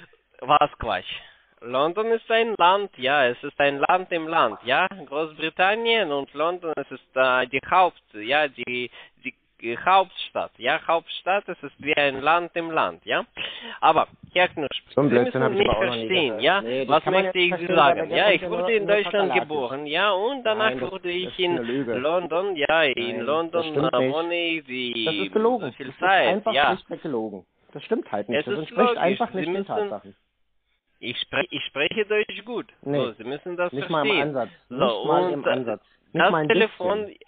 Speaker 2: Was Quatsch? London ist ein Land, ja, es ist ein Land im Land, ja, Großbritannien und London, es ist äh, die Haupt, ja, die, die Hauptstadt, ja, Hauptstadt, es ist wie ein Land im Land, ja. Aber, Herr Knusprig,
Speaker 1: So ein
Speaker 2: Sie
Speaker 1: Blödsinn hab
Speaker 2: müssen
Speaker 1: ich
Speaker 2: mich
Speaker 1: aber auch noch nie
Speaker 2: verstehen,
Speaker 1: gehört.
Speaker 2: ja,
Speaker 1: Nee, das
Speaker 2: was
Speaker 1: kann man
Speaker 2: möchte
Speaker 1: jetzt
Speaker 2: ich
Speaker 1: verstehen,
Speaker 2: Sie
Speaker 1: weil
Speaker 2: sagen?
Speaker 1: bei dir
Speaker 2: Ja,
Speaker 1: kommt
Speaker 2: ich
Speaker 1: ja
Speaker 2: wurde
Speaker 1: nur-
Speaker 2: in
Speaker 1: nur
Speaker 2: Deutschland
Speaker 1: Kakerlaken.
Speaker 2: geboren, ja, und danach
Speaker 1: Nein, das-
Speaker 2: wurde
Speaker 1: das
Speaker 2: ich
Speaker 1: ist eine
Speaker 2: in
Speaker 1: Lüge.
Speaker 2: London, ja, in
Speaker 1: Nein,
Speaker 2: London
Speaker 1: das stimmt
Speaker 2: äh,
Speaker 1: nicht.
Speaker 2: wohne ich
Speaker 1: Das
Speaker 2: die
Speaker 1: ist gelogen.
Speaker 2: so viel
Speaker 1: Das ist
Speaker 2: Zeit,
Speaker 1: einfach
Speaker 2: ja.
Speaker 1: schlichtweg gelogen. Das stimmt halt nicht.
Speaker 2: Es
Speaker 1: Das
Speaker 2: ist
Speaker 1: entspricht
Speaker 2: logisch.
Speaker 1: einfach
Speaker 2: Sie
Speaker 1: nicht den
Speaker 2: müssen,
Speaker 1: Tatsachen.
Speaker 2: ich, spre ich spreche Deutsch gut.
Speaker 1: Nee,
Speaker 2: So, Sie müssen das
Speaker 1: nicht mal im
Speaker 2: verstehen.
Speaker 1: Ansatz.
Speaker 2: So,
Speaker 1: Nicht mal
Speaker 2: und
Speaker 1: im
Speaker 2: äh,
Speaker 1: Ansatz. Nicht
Speaker 2: das
Speaker 1: mal ein
Speaker 2: Telefon
Speaker 1: bisschen.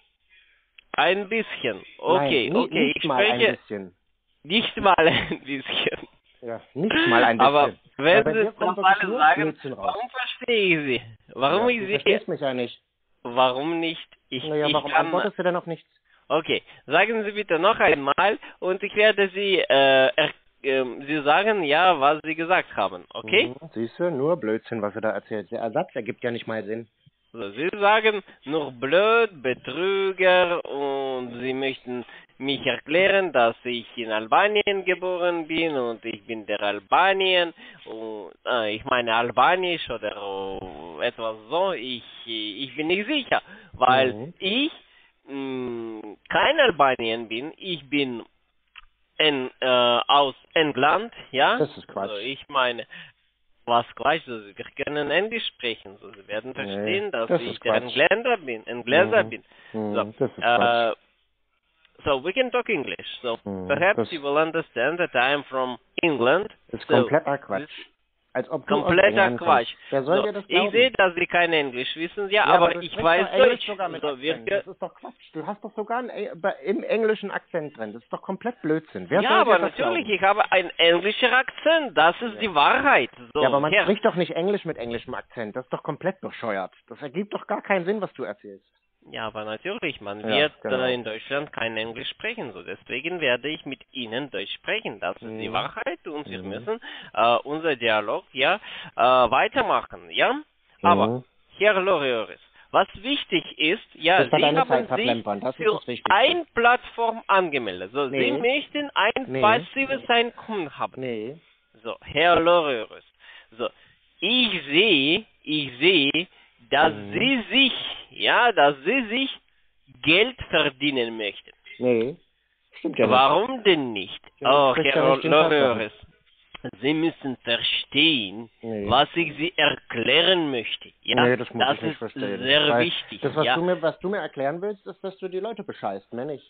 Speaker 2: ein bisschen. Okay,
Speaker 1: Nein, nie,
Speaker 2: okay,
Speaker 1: nicht
Speaker 2: ich
Speaker 1: mal ein
Speaker 2: spreche
Speaker 1: bisschen.
Speaker 2: nicht mal ein bisschen.
Speaker 1: Ja, nicht mal ein bisschen.
Speaker 2: Aber wenn
Speaker 1: Weil bei
Speaker 2: Sie
Speaker 1: dir
Speaker 2: es
Speaker 1: kommt
Speaker 2: noch
Speaker 1: wirklich
Speaker 2: alle
Speaker 1: nur
Speaker 2: sagen,
Speaker 1: Blödsinn raus.
Speaker 2: warum verstehe ich Sie? Warum
Speaker 1: Ja,
Speaker 2: ich
Speaker 1: du
Speaker 2: Sie?
Speaker 1: verstehst mich ja nicht.
Speaker 2: Warum nicht? Ich,
Speaker 1: Naja,
Speaker 2: ich
Speaker 1: warum
Speaker 2: kann.
Speaker 1: antwortest du denn auf nichts?
Speaker 2: Okay, sagen Sie bitte noch einmal und ich werde Sie, äh, er, ähm, Sie sagen ja, was Sie gesagt haben, okay?
Speaker 1: Mhm, siehst du, nur Blödsinn, was du da erzählst. Der Ersatz ergibt ja nicht mal Sinn.
Speaker 2: So, Sie sagen nur blöd, Betrüger und Sie möchten mich erklären, dass ich in Albanien geboren bin und ich bin der Albanien und äh, ich meine Albanisch oder äh, etwas so. Ich, ich bin nicht sicher, weil
Speaker 1: Mhm.
Speaker 2: ich mh, kein Albanien bin. Ich bin in, äh, aus England, ja.
Speaker 1: Das ist Quatsch.
Speaker 2: Also ich meine, was Quatsch, also wir können Englisch sprechen, so Sie werden verstehen,
Speaker 1: Nee,
Speaker 2: dass
Speaker 1: das
Speaker 2: ich
Speaker 1: ist
Speaker 2: der
Speaker 1: Quatsch.
Speaker 2: Engländer bin, Engläser
Speaker 1: Mhm.
Speaker 2: bin.
Speaker 1: Mhm,
Speaker 2: So,
Speaker 1: das ist Quatsch.
Speaker 2: uh, so we can talk English. So
Speaker 1: Mhm,
Speaker 2: perhaps
Speaker 1: das
Speaker 2: you will understand that I am from England.
Speaker 1: ist
Speaker 2: So,
Speaker 1: kompletter Quatsch. Als ob du aus
Speaker 2: kompletter
Speaker 1: England
Speaker 2: Quatsch.
Speaker 1: kommst. Wer soll
Speaker 2: So,
Speaker 1: dir das
Speaker 2: ich
Speaker 1: glauben?
Speaker 2: sehe, dass Sie kein Englisch wissen, ja,
Speaker 1: Ja,
Speaker 2: aber
Speaker 1: du
Speaker 2: ich
Speaker 1: sprichst
Speaker 2: weiß
Speaker 1: doch Englisch
Speaker 2: Deutsch.
Speaker 1: sogar mit
Speaker 2: So, wir,
Speaker 1: Akzent. Das ist doch Quatsch. Du hast doch sogar einen, äh, bei- im englischen Akzent drin. Das ist doch komplett Blödsinn. Wer
Speaker 2: ja,
Speaker 1: soll
Speaker 2: aber
Speaker 1: dir das
Speaker 2: natürlich,
Speaker 1: glauben?
Speaker 2: ich habe einen englischen Akzent, das ist
Speaker 1: Ja.
Speaker 2: die Wahrheit. So,
Speaker 1: Ja, aber man
Speaker 2: Herr,
Speaker 1: spricht doch nicht Englisch mit englischem Akzent. Das ist doch komplett bescheuert. Das ergibt doch gar keinen Sinn, was du erzählst.
Speaker 2: Ja, aber natürlich, man
Speaker 1: Ja,
Speaker 2: wird
Speaker 1: genau.
Speaker 2: äh, in Deutschland kein Englisch sprechen, so deswegen werde ich mit Ihnen Deutsch sprechen. Das ist
Speaker 1: Mhm.
Speaker 2: die Wahrheit und wir
Speaker 1: Mhm.
Speaker 2: müssen äh, unser Dialog ja äh, weitermachen, ja. Aber
Speaker 1: Mhm.
Speaker 2: Herr Lorioris, was wichtig ist, ja,
Speaker 1: Das war
Speaker 2: Sie
Speaker 1: deine Zeit
Speaker 2: haben sich
Speaker 1: verplempern, das ist
Speaker 2: für
Speaker 1: das Wichtigste.
Speaker 2: eine Plattform angemeldet. So,
Speaker 1: Nee.
Speaker 2: Sie möchten ein
Speaker 1: Nee.
Speaker 2: passives Einkommen haben.
Speaker 1: Nee.
Speaker 2: So, Herr Lorioris, so, ich sehe, ich sehe, dass
Speaker 1: Mhm.
Speaker 2: Sie sich, ja, dass Sie sich Geld verdienen möchten.
Speaker 1: Nee. Stimmt ja nicht.
Speaker 2: Warum denn nicht?
Speaker 1: Ja,
Speaker 2: Oh,
Speaker 1: das spricht
Speaker 2: Herr
Speaker 1: ja nicht den
Speaker 2: Lorioris, Sie müssen verstehen,
Speaker 1: Nee.
Speaker 2: was ich Sie erklären möchte. Ja,
Speaker 1: Nee, das muss ich nicht
Speaker 2: ist
Speaker 1: verstehen.
Speaker 2: sehr
Speaker 1: Weil
Speaker 2: wichtig.
Speaker 1: Das, was,
Speaker 2: ja.
Speaker 1: du mir, was du mir erklären willst, ist, dass du die Leute bescheißt, mehr nicht.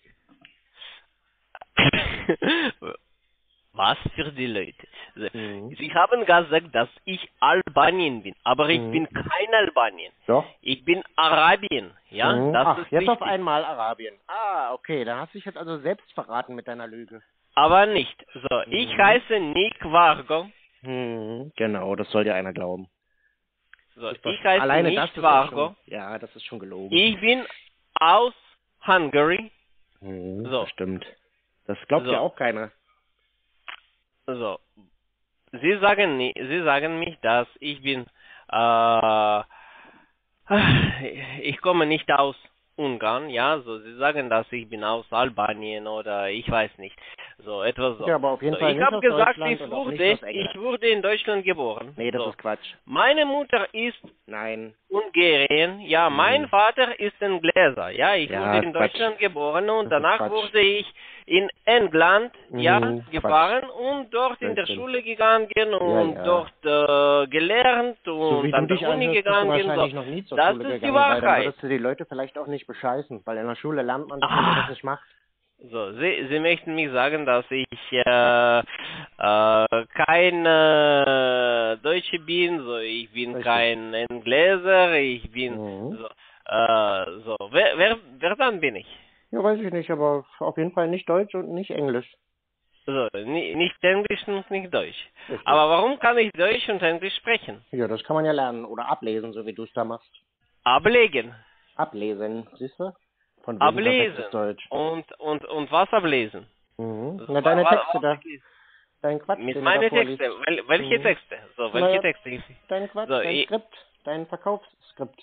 Speaker 2: Was für die Leute? Also,
Speaker 1: Mhm.
Speaker 2: Sie haben gesagt, dass ich Albanien bin, aber ich
Speaker 1: Mhm.
Speaker 2: bin kein Albanien.
Speaker 1: Doch.
Speaker 2: Ich bin Arabien, ja,
Speaker 1: Mhm.
Speaker 2: das
Speaker 1: Ach,
Speaker 2: ist
Speaker 1: jetzt
Speaker 2: wichtig.
Speaker 1: auf einmal Arabien. Ah, okay, da hast du dich jetzt also selbst verraten mit deiner Lüge.
Speaker 2: Aber nicht. So, ich
Speaker 1: Mhm.
Speaker 2: heiße Nick Vargo.
Speaker 1: Hm, genau, das soll dir einer glauben.
Speaker 2: So,
Speaker 1: Das ist doch-
Speaker 2: ich heiße
Speaker 1: alleine
Speaker 2: Nick
Speaker 1: das ist ja
Speaker 2: Vargo.
Speaker 1: schon, ja, das ist schon gelogen.
Speaker 2: Ich bin aus Hungary.
Speaker 1: Hm,
Speaker 2: So.
Speaker 1: Das stimmt. Das glaubt
Speaker 2: So.
Speaker 1: ja auch keiner.
Speaker 2: So, Sie sagen, ni- Sie sagen mich, dass ich bin äh, Ich komme nicht aus Ungarn, ja, so Sie sagen, dass ich bin aus Albanien oder ich weiß nicht, so etwas so.
Speaker 1: Ja, aber auf jeden
Speaker 2: so,
Speaker 1: Fall
Speaker 2: ich
Speaker 1: nicht
Speaker 2: habe
Speaker 1: aus
Speaker 2: gesagt,
Speaker 1: Deutschland
Speaker 2: ich
Speaker 1: und auch nicht
Speaker 2: wurde,
Speaker 1: aus England.
Speaker 2: ich wurde in Deutschland geboren.
Speaker 1: Nee, das
Speaker 2: so.
Speaker 1: ist Quatsch.
Speaker 2: Meine Mutter ist
Speaker 1: Nein.
Speaker 2: Ungarn, ja,
Speaker 1: Mhm.
Speaker 2: mein Vater ist ein Gläser, ja, ich
Speaker 1: Ja,
Speaker 2: wurde in
Speaker 1: Quatsch.
Speaker 2: Deutschland geboren und
Speaker 1: Das ist
Speaker 2: danach
Speaker 1: Quatsch.
Speaker 2: wurde ich in England, ja,
Speaker 1: Mhm,
Speaker 2: gefahren und dort in der
Speaker 1: Blödsinn.
Speaker 2: Schule gegangen und
Speaker 1: ja.
Speaker 2: dort äh, gelernt
Speaker 1: So
Speaker 2: und
Speaker 1: wie du
Speaker 2: an der
Speaker 1: dich
Speaker 2: Uni
Speaker 1: anhörst, bist du
Speaker 2: gegangen.
Speaker 1: wahrscheinlich
Speaker 2: So.
Speaker 1: noch nie zur
Speaker 2: Das
Speaker 1: Schule
Speaker 2: ist die
Speaker 1: gegangen, weil dann
Speaker 2: Wahrheit.
Speaker 1: würdest du die Leute vielleicht auch nicht bescheißen, weil in der Schule lernt man, dass
Speaker 2: Ah.
Speaker 1: man das nicht macht.
Speaker 2: So, Sie, Sie möchten mich sagen, dass ich äh, äh, kein äh, Deutsche bin, so ich bin
Speaker 1: Richtig.
Speaker 2: kein Engläser, ich bin
Speaker 1: Mhm.
Speaker 2: so, äh, so. Wer, wer, wer dann bin ich?
Speaker 1: Ja, weiß ich nicht, aber auf jeden Fall nicht Deutsch und nicht Englisch.
Speaker 2: So, ni, nicht Englisch und nicht Deutsch.
Speaker 1: Richtig.
Speaker 2: Aber warum kann ich Deutsch und Englisch sprechen?
Speaker 1: Ja, das kann man ja lernen oder ablesen, so wie du es da machst.
Speaker 2: Ablegen.
Speaker 1: Ablesen, siehst du? Von wegen
Speaker 2: Ablesen.
Speaker 1: perfektes Deutsch.
Speaker 2: Und, und, und was ablesen?
Speaker 1: Mhm.
Speaker 2: So,
Speaker 1: Na, deine
Speaker 2: wa- wa-
Speaker 1: Texte da. Dein Quatsch,
Speaker 2: Mit
Speaker 1: den du
Speaker 2: meinen
Speaker 1: da vorliest.
Speaker 2: Texten. Wel, welche
Speaker 1: Mhm.
Speaker 2: Texte? So, welche
Speaker 1: Naja,
Speaker 2: Texte?
Speaker 1: Dein Quatsch,
Speaker 2: So,
Speaker 1: dein
Speaker 2: ich-
Speaker 1: Skript, dein Verkaufsskript.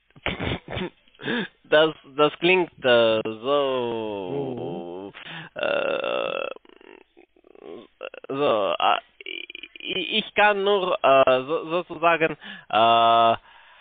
Speaker 2: Das, das klingt äh, so, äh, so, äh, ich, ich kann nur äh, so, sozusagen, äh,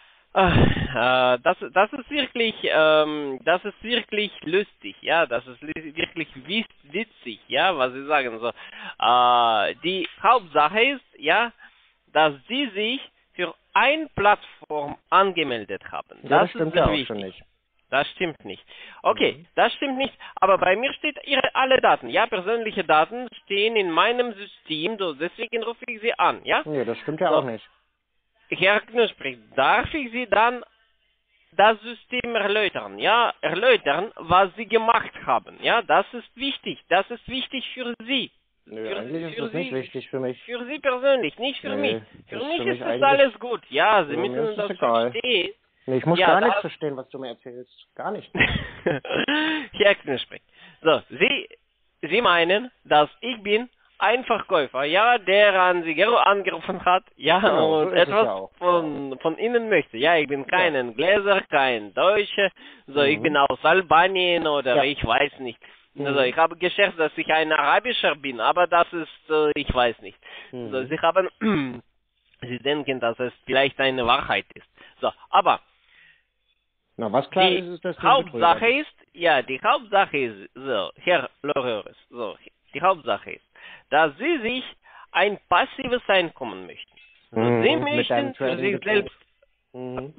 Speaker 2: äh, das, das ist wirklich, ähm, das ist wirklich lustig, ja, das ist li- wirklich wis- witzig, ja, was Sie sagen, so, äh, die Hauptsache ist, ja, dass Sie sich für eine Plattform angemeldet haben.
Speaker 1: Ja,
Speaker 2: das
Speaker 1: das stimmt
Speaker 2: ist
Speaker 1: ja
Speaker 2: sehr
Speaker 1: auch
Speaker 2: wichtig.
Speaker 1: schon nicht.
Speaker 2: Das stimmt nicht. Okay,
Speaker 1: Mhm.
Speaker 2: das stimmt nicht. Aber bei mir steht Ihre alle Daten. Ja, persönliche Daten stehen in meinem System. So, deswegen rufe ich Sie an. Ja,
Speaker 1: Nee, das stimmt ja
Speaker 2: So.
Speaker 1: auch nicht.
Speaker 2: Herr Knusprig, darf ich Sie dann das System erläutern? Ja, erläutern, was Sie gemacht haben. Ja, das ist wichtig. Das ist wichtig für Sie.
Speaker 1: Nö,
Speaker 2: Für-
Speaker 1: eigentlich ist
Speaker 2: für
Speaker 1: das nicht
Speaker 2: Sie-
Speaker 1: wichtig für mich.
Speaker 2: Für Sie persönlich, nicht für
Speaker 1: Nee,
Speaker 2: mich. Für
Speaker 1: das ist
Speaker 2: mich
Speaker 1: für
Speaker 2: ist
Speaker 1: mich
Speaker 2: das
Speaker 1: eigentlich-
Speaker 2: alles gut. Ja, Sie
Speaker 1: Ja, mir
Speaker 2: müssen
Speaker 1: ist das
Speaker 2: das
Speaker 1: egal.
Speaker 2: verstehen.
Speaker 1: Nee, ich muss
Speaker 2: Ja,
Speaker 1: gar
Speaker 2: das-
Speaker 1: nichts verstehen, was du mir erzählst. Gar nicht.
Speaker 2: Herr Knusprig. So, Sie, Sie meinen, dass ich bin ein Verkäufer, ja, der an Sie gero- angerufen hat, ja,
Speaker 1: Genau, so
Speaker 2: und
Speaker 1: ist es
Speaker 2: etwas
Speaker 1: ja auch.
Speaker 2: von, von Ihnen möchte. Ja, ich bin kein Engläser, kein Deutscher, so, ich
Speaker 1: Mhm.
Speaker 2: bin aus Albanien oder
Speaker 1: Ja.
Speaker 2: ich weiß nicht.
Speaker 1: Mhm.
Speaker 2: Also, ich habe gescherzt, dass ich ein Arabischer bin, aber das ist, äh, ich weiß nicht.
Speaker 1: Mhm.
Speaker 2: So, Sie haben, Sie denken, dass es vielleicht eine Wahrheit ist. So, aber
Speaker 1: Na, was klar
Speaker 2: die
Speaker 1: ist, ist, dass du ein
Speaker 2: Hauptsache
Speaker 1: Betrüger
Speaker 2: ist, ja, die Hauptsache ist, so, Herr Loreurs, so, die Hauptsache ist, dass Sie sich ein passives Einkommen möchten. So,
Speaker 1: Mhm,
Speaker 2: Sie
Speaker 1: mit
Speaker 2: möchten
Speaker 1: deinem
Speaker 2: für sich
Speaker 1: Trading-Betrug.
Speaker 2: selbst,
Speaker 1: Mhm.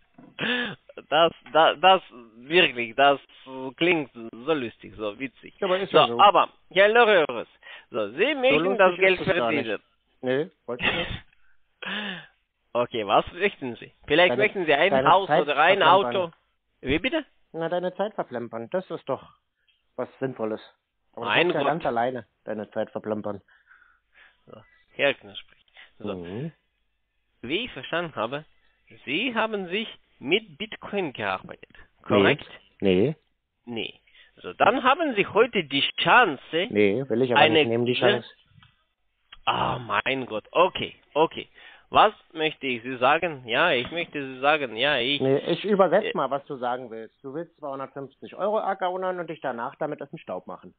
Speaker 2: das, das, das, wirklich, das klingt so lustig, so witzig.
Speaker 1: Ja, aber ist
Speaker 2: So,
Speaker 1: ja so.
Speaker 2: aber, Herr Loreurs, so, Sie möchten
Speaker 1: lustig
Speaker 2: das
Speaker 1: ist
Speaker 2: Geld
Speaker 1: das gar nicht.
Speaker 2: verdienen.
Speaker 1: Nee, wollte ich nicht.
Speaker 2: Okay, was möchten Sie? Vielleicht
Speaker 1: Deine-
Speaker 2: möchten Sie ein
Speaker 1: deine
Speaker 2: Haus
Speaker 1: Zeit
Speaker 2: oder ein
Speaker 1: verplempern.
Speaker 2: Auto. Wie bitte?
Speaker 1: Na, deine Zeit verplempern, das ist doch was Sinnvolles. Aber
Speaker 2: Mein
Speaker 1: du machst ja
Speaker 2: Gott.
Speaker 1: ganz alleine deine Zeit verplempern.
Speaker 2: So, Herr Knusprig. So,
Speaker 1: Mhm.
Speaker 2: wie ich verstanden habe, Sie haben sich mit Bitcoin gearbeitet. Korrekt?
Speaker 1: Nee,
Speaker 2: Nee. So, dann haben Sie heute die Chance.
Speaker 1: nee, will ich aber
Speaker 2: Eine
Speaker 1: nicht nehmen, die
Speaker 2: sehr-
Speaker 1: Chance.
Speaker 2: Ah, mein Gott. Okay, okay. Was möchte ich Sie sagen? Ja, ich möchte Sie sagen, ja, ich.
Speaker 1: Nee, ich übersetze mal, was du sagen willst. Du willst zweihundertfünfzig Euro ackerunern und dich danach damit aus dem Staub machen.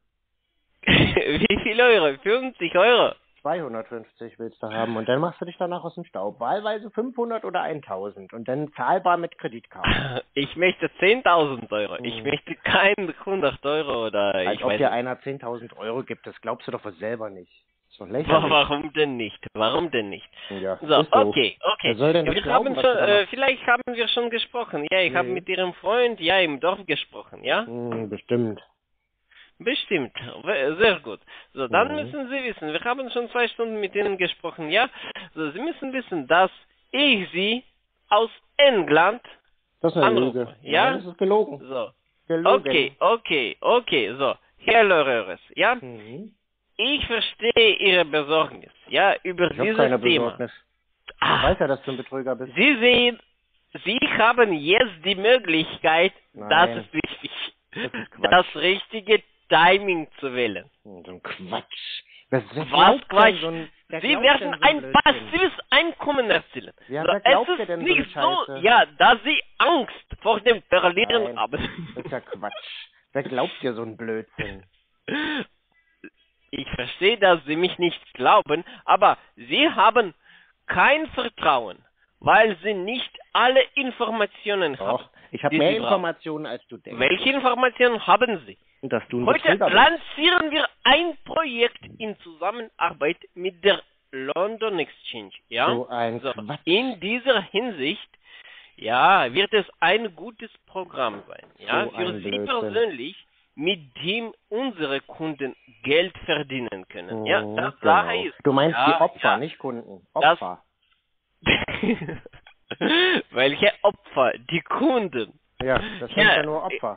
Speaker 2: Wie viel Euro? fünfzig Euro.
Speaker 1: zweihundertfünfzig willst du haben und dann machst du dich danach aus dem Staub. Wahlweise fünfhundert oder tausend und dann zahlbar mit Kreditkarte.
Speaker 2: Ich möchte zehntausend Euro.
Speaker 1: Mhm.
Speaker 2: Ich möchte kein hundert Euro oder
Speaker 1: Als
Speaker 2: ich
Speaker 1: ob
Speaker 2: weiß
Speaker 1: dir
Speaker 2: nicht.
Speaker 1: einer zehntausend Euro gibt, das glaubst du doch wohl selber nicht. Ist doch
Speaker 2: Wa-
Speaker 1: lächerlich.
Speaker 2: Warum denn nicht? Warum denn nicht?
Speaker 1: Ja,
Speaker 2: So,
Speaker 1: ist so.
Speaker 2: okay, okay.
Speaker 1: Wer soll denn
Speaker 2: Ja,
Speaker 1: nicht
Speaker 2: wir
Speaker 1: glauben,
Speaker 2: haben
Speaker 1: was
Speaker 2: schon,
Speaker 1: du da
Speaker 2: äh,
Speaker 1: machst?
Speaker 2: vielleicht haben wir schon gesprochen. Ja, ich
Speaker 1: Nee.
Speaker 2: habe mit Ihrem Freund ja im Dorf gesprochen, ja?
Speaker 1: Hm, bestimmt.
Speaker 2: Bestimmt. We- Sehr gut. So, dann
Speaker 1: Mhm.
Speaker 2: müssen Sie wissen, wir haben schon zwei Stunden mit Ihnen gesprochen, ja? So, Sie müssen wissen, dass ich Sie aus England
Speaker 1: Das ist eine
Speaker 2: anrufe,
Speaker 1: Lüge.
Speaker 2: ja?
Speaker 1: Nein, das ist gelogen.
Speaker 2: So.
Speaker 1: Gelogen.
Speaker 2: Okay, okay, okay, so. Herr Loreurs, ja?
Speaker 1: Mhm.
Speaker 2: Ich verstehe Ihre Besorgnis, ja, über
Speaker 1: Ich habe
Speaker 2: dieses
Speaker 1: keine
Speaker 2: Thema.
Speaker 1: Besorgnis. Ich
Speaker 2: Ah,
Speaker 1: weiß ja, dass du ein Betrüger bist.
Speaker 2: Sie sehen, Sie haben jetzt die Möglichkeit,
Speaker 1: Nein.
Speaker 2: das ist wichtig,
Speaker 1: Das ist Quatsch.
Speaker 2: das richtige Timing zu wählen.
Speaker 1: Hm, So ein Quatsch. Was, was
Speaker 2: Was
Speaker 1: glaubt denn
Speaker 2: Quatsch?
Speaker 1: So ein, Wer
Speaker 2: Sie
Speaker 1: glaubt
Speaker 2: werden
Speaker 1: denn so
Speaker 2: ein
Speaker 1: Blödsinn?
Speaker 2: passives Einkommen erzielen.
Speaker 1: Ja,
Speaker 2: so,
Speaker 1: wer glaubt
Speaker 2: es
Speaker 1: dir
Speaker 2: ist
Speaker 1: denn so
Speaker 2: nicht
Speaker 1: eine
Speaker 2: so,
Speaker 1: Scheiße?
Speaker 2: ja, da Sie Angst vor dem Verlieren
Speaker 1: Nein,
Speaker 2: haben.
Speaker 1: das ist ja Quatsch. Wer glaubt dir so einen Blödsinn?
Speaker 2: Ich verstehe, dass Sie mich nicht glauben, aber Sie haben kein Vertrauen, weil Sie nicht alle Informationen haben.
Speaker 1: Doch, ich habe
Speaker 2: die
Speaker 1: mehr
Speaker 2: Sie brauchen.
Speaker 1: Informationen, als du denkst.
Speaker 2: Welche Informationen haben Sie?
Speaker 1: Und dass du ein
Speaker 2: Heute
Speaker 1: Betrüger bist.
Speaker 2: lancieren wir ein Projekt in Zusammenarbeit mit der London Exchange. Ja?
Speaker 1: So ein
Speaker 2: So,
Speaker 1: Quatsch.
Speaker 2: in dieser Hinsicht, ja, wird es ein gutes Programm sein. Ja,
Speaker 1: So
Speaker 2: für
Speaker 1: ein
Speaker 2: Sie
Speaker 1: Blödsinn.
Speaker 2: persönlich, mit dem unsere Kunden Geld verdienen können. Ja,
Speaker 1: Mhm,
Speaker 2: das
Speaker 1: genau.
Speaker 2: Sache ist.
Speaker 1: Du meinst
Speaker 2: ja,
Speaker 1: die Opfer,
Speaker 2: ja.
Speaker 1: nicht Kunden.
Speaker 2: Das-
Speaker 1: Opfer.
Speaker 2: Welche Opfer? Die Kunden.
Speaker 1: Ja, das sind
Speaker 2: Ja,
Speaker 1: ja nur Opfer.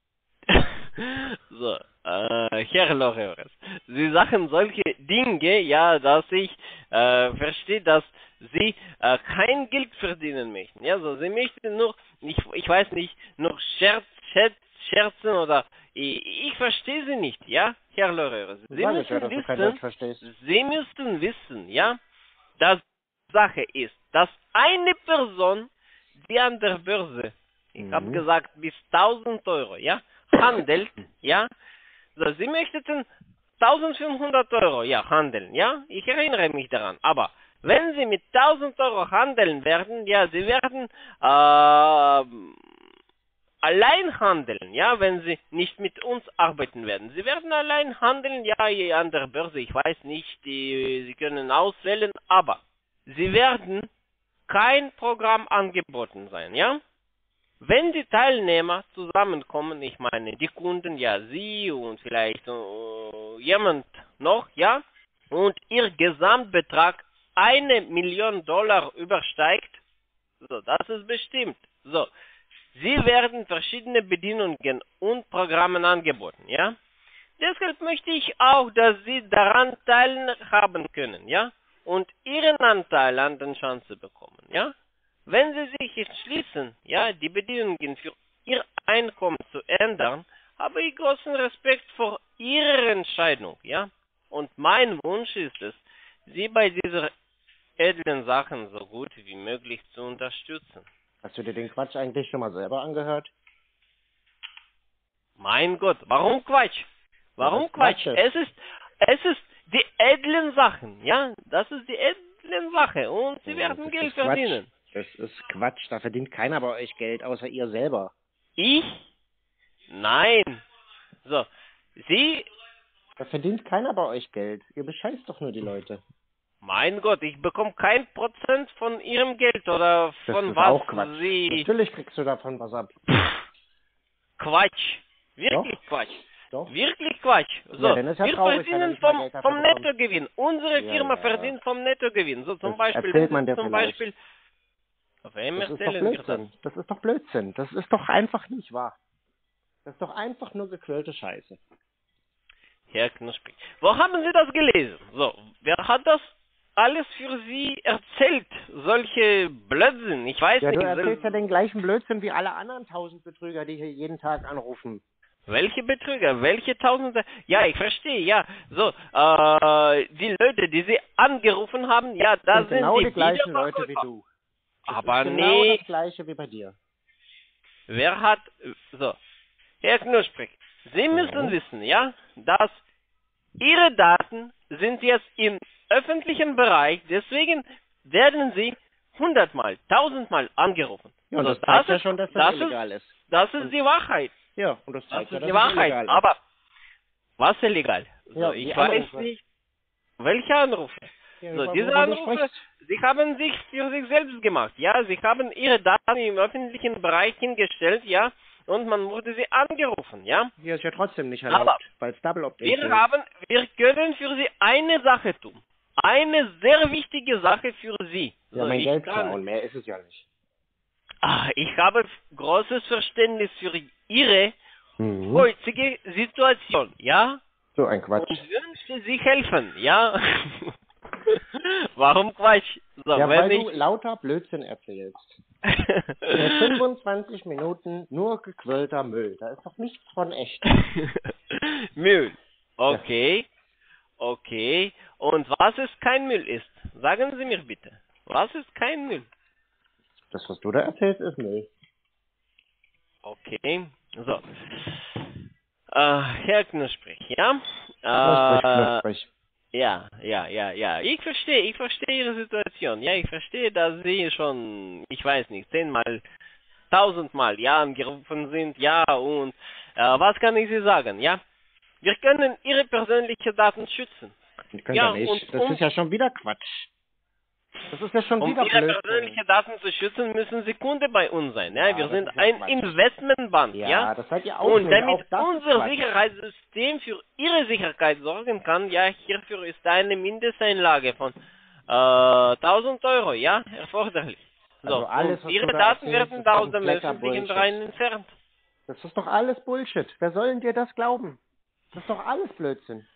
Speaker 2: So, äh, Herr Loreores, Sie sagen solche Dinge, ja, dass ich äh, verstehe, dass Sie äh, kein Geld verdienen möchten. Ja, so, Sie möchten nur, ich, ich weiß nicht, nur Scherz, Scherz, Scherzen oder, ich, ich verstehe Sie nicht, ja, Herr Loreores. Sie
Speaker 1: Sag ich ja,
Speaker 2: müssen
Speaker 1: dass du kein
Speaker 2: wissen,
Speaker 1: Deutsch verstehst.
Speaker 2: Sie müssen wissen, ja, dass Sache ist, dass eine Person, die an der Börse, ich
Speaker 1: Mhm.
Speaker 2: habe gesagt, bis tausend Euro, ja, handelt, ja, so, Sie möchten eintausendfünfhundert Euro, ja, handeln, ja, ich erinnere mich daran, aber wenn Sie mit tausend Euro handeln werden, ja, Sie werden äh, allein handeln, ja, wenn Sie nicht mit uns arbeiten werden. Sie werden allein handeln, ja, an der Börse, ich weiß nicht, die, Sie können auswählen, aber Sie werden kein Programm angeboten sein, ja? Wenn die Teilnehmer zusammenkommen, ich meine, die Kunden, ja, Sie und vielleicht äh, jemand noch, ja, und Ihr Gesamtbetrag eine Million Dollar übersteigt, so, das ist bestimmt, so, Sie werden verschiedene Bedienungen und Programme angeboten, ja? Deshalb möchte ich auch, dass Sie daran teilhaben können, ja? Und Ihren Anteil an den Chance bekommen, ja? Wenn Sie sich entschließen, ja, die Bedingungen für Ihr Einkommen zu ändern, habe ich großen Respekt vor Ihrer Entscheidung, ja? Und mein Wunsch ist es, Sie bei dieser edlen Sachen so gut wie möglich zu unterstützen.
Speaker 1: Hast du dir den Quatsch eigentlich schon mal selber angehört?
Speaker 2: Mein Gott, warum Quatsch? Warum
Speaker 1: Ja, das
Speaker 2: Quatsch?
Speaker 1: Quatsch ist.
Speaker 2: Es ist, es ist die edlen Sachen, ja? Das ist die edlen Sache und Sie
Speaker 1: Ja,
Speaker 2: werden
Speaker 1: das
Speaker 2: Geld
Speaker 1: ist Quatsch.
Speaker 2: verdienen.
Speaker 1: Das ist Quatsch. Da verdient keiner bei euch Geld, außer ihr selber.
Speaker 2: Ich? Nein. So, Sie,
Speaker 1: Da verdient keiner bei euch Geld. Ihr bescheißt doch nur die Leute.
Speaker 2: mein Gott, ich bekomme kein Prozent von Ihrem Geld oder
Speaker 1: Das
Speaker 2: von
Speaker 1: ist
Speaker 2: was
Speaker 1: auch Quatsch.
Speaker 2: Sie...
Speaker 1: Natürlich kriegst du davon was ab.
Speaker 2: Quatsch. Wirklich
Speaker 1: Doch.
Speaker 2: Quatsch.
Speaker 1: Doch.
Speaker 2: Wirklich Quatsch. So,
Speaker 1: Ja, dann ist ja
Speaker 2: wir
Speaker 1: traurig, wenn er
Speaker 2: verdienen
Speaker 1: nicht mal
Speaker 2: vom,
Speaker 1: Geld dafür
Speaker 2: vom
Speaker 1: bekommt.
Speaker 2: Nettogewinn. Unsere
Speaker 1: Ja,
Speaker 2: Firma
Speaker 1: ja.
Speaker 2: verdient vom Nettogewinn. So zum
Speaker 1: Das
Speaker 2: Beispiel,
Speaker 1: erzählt
Speaker 2: wenn
Speaker 1: man dir
Speaker 2: zum
Speaker 1: vielleicht.
Speaker 2: Beispiel, auf wem
Speaker 1: Das ist doch
Speaker 2: erzählen wir das?
Speaker 1: Blödsinn. Das ist doch Blödsinn. Das ist doch einfach nicht wahr. Das ist doch einfach nur gequälte Scheiße.
Speaker 2: Herr Knusprig. Wo haben Sie das gelesen? So, wer hat das alles für Sie erzählt? Solche Blödsinn, ich weiß
Speaker 1: Ja, du
Speaker 2: nicht.
Speaker 1: erzählst ja
Speaker 2: sel-
Speaker 1: den gleichen Blödsinn wie alle anderen tausend Betrüger, die hier jeden Tag anrufen.
Speaker 2: Welche Betrüger? Welche Tausende? Ja, ich verstehe, ja. So, äh, die Leute, die Sie angerufen haben, ja, da
Speaker 1: sind
Speaker 2: sind
Speaker 1: genau
Speaker 2: die
Speaker 1: die gleichen Leute wie
Speaker 2: Wiederverkäufer.
Speaker 1: du. Das
Speaker 2: Aber
Speaker 1: ist genau
Speaker 2: nee,
Speaker 1: das gleiche wie bei dir.
Speaker 2: wer hat, so, Herr Knusprig, Sie müssen
Speaker 1: Mhm.
Speaker 2: wissen, ja, dass Ihre Daten sind jetzt im öffentlichen Bereich, deswegen werden Sie hundertmal, tausendmal angerufen.
Speaker 1: Ja, und
Speaker 2: So,
Speaker 1: das zeigt ja
Speaker 2: ist,
Speaker 1: schon, dass das,
Speaker 2: das
Speaker 1: illegal ist.
Speaker 2: ist, das ist
Speaker 1: Und-
Speaker 2: die Wahrheit.
Speaker 1: Ja, und das
Speaker 2: Das
Speaker 1: zeigt
Speaker 2: ist
Speaker 1: ja, dass
Speaker 2: die
Speaker 1: es
Speaker 2: Wahrheit.
Speaker 1: illegal ist.
Speaker 2: Aber was illegal? So,
Speaker 1: Ja,
Speaker 2: ich
Speaker 1: die
Speaker 2: weiß
Speaker 1: Anrufe.
Speaker 2: nicht, welche Anrufe.
Speaker 1: Ja,
Speaker 2: So,
Speaker 1: worüber
Speaker 2: diese
Speaker 1: du
Speaker 2: Anrufe,
Speaker 1: sprichst.
Speaker 2: Sie haben sich für sich selbst gemacht, ja, Sie haben Ihre Daten im öffentlichen Bereich hingestellt, ja, und man wurde Sie angerufen, ja.
Speaker 1: Hier ist ja trotzdem nicht
Speaker 2: Aber
Speaker 1: erlaubt, weil es Double Opt-in
Speaker 2: Wir
Speaker 1: ist.
Speaker 2: haben, wir können für Sie eine Sache tun. Eine sehr wichtige Sache für Sie.
Speaker 1: Ja,
Speaker 2: So,
Speaker 1: mein
Speaker 2: ich
Speaker 1: Geld
Speaker 2: kann-
Speaker 1: klauen, mehr ist es ja nicht.
Speaker 2: Ah, ich habe großes Verständnis für Ihre
Speaker 1: Mhm.
Speaker 2: heutige Situation, ja?
Speaker 1: So ein Quatsch.
Speaker 2: Und wünsche Sie helfen, ja? Warum Quatsch? So,
Speaker 1: Ja,
Speaker 2: wenn
Speaker 1: weil
Speaker 2: ich...
Speaker 1: du lauter Blödsinn erzählst. Seit fünfundzwanzig Minuten nur gequälter Müll. Da ist doch nichts von echt.
Speaker 2: Müll. Okay. Okay. Und was ist kein Müll ist? Sagen Sie mir bitte. Was ist kein Müll?
Speaker 1: Das, was du da erzählst, ist Müll.
Speaker 2: Okay, so. Äh, Herr Knusprig, ja?
Speaker 1: Knusprig,
Speaker 2: Äh,
Speaker 1: knusprig.
Speaker 2: ja, ja, ja, ja. Ich verstehe, ich verstehe Ihre Situation. Ja, ich verstehe, dass Sie schon, ich weiß nicht, zehnmal, tausendmal, ja, angerufen sind, ja, und äh, was kann ich Sie sagen, ja? Wir können Ihre persönlichen Daten schützen.
Speaker 1: Die könnt
Speaker 2: Ja,
Speaker 1: ihr nicht.
Speaker 2: und
Speaker 1: Das
Speaker 2: um-
Speaker 1: ist ja schon wieder Quatsch. Das ist ja schon
Speaker 2: Um
Speaker 1: wieder
Speaker 2: Ihre
Speaker 1: Blödsinn.
Speaker 2: persönlichen Daten zu schützen, müssen Sie Kunde bei uns sein. Ja,
Speaker 1: Ja,
Speaker 2: wir
Speaker 1: das
Speaker 2: sind
Speaker 1: ist ja
Speaker 2: ein
Speaker 1: Quatsch.
Speaker 2: Investmentbank,
Speaker 1: Ja,
Speaker 2: ja.
Speaker 1: das seid ihr auch
Speaker 2: Und
Speaker 1: nicht.
Speaker 2: damit
Speaker 1: Auch das ist
Speaker 2: unser
Speaker 1: Quatsch.
Speaker 2: Sicherheitssystem für Ihre Sicherheit sorgen kann, ja, hierfür ist eine Mindesteinlage von äh, tausend Euro, ja, erforderlich. So,
Speaker 1: Also alles,
Speaker 2: und
Speaker 1: was
Speaker 2: Ihre
Speaker 1: du da
Speaker 2: Daten
Speaker 1: erzählst,
Speaker 2: werden
Speaker 1: ist
Speaker 2: da aus dem
Speaker 1: kompletter
Speaker 2: öffentlichen
Speaker 1: Bullshit.
Speaker 2: Bereich entfernt.
Speaker 1: Das ist doch alles Bullshit. Wer soll denn dir das glauben? Das ist doch alles Blödsinn.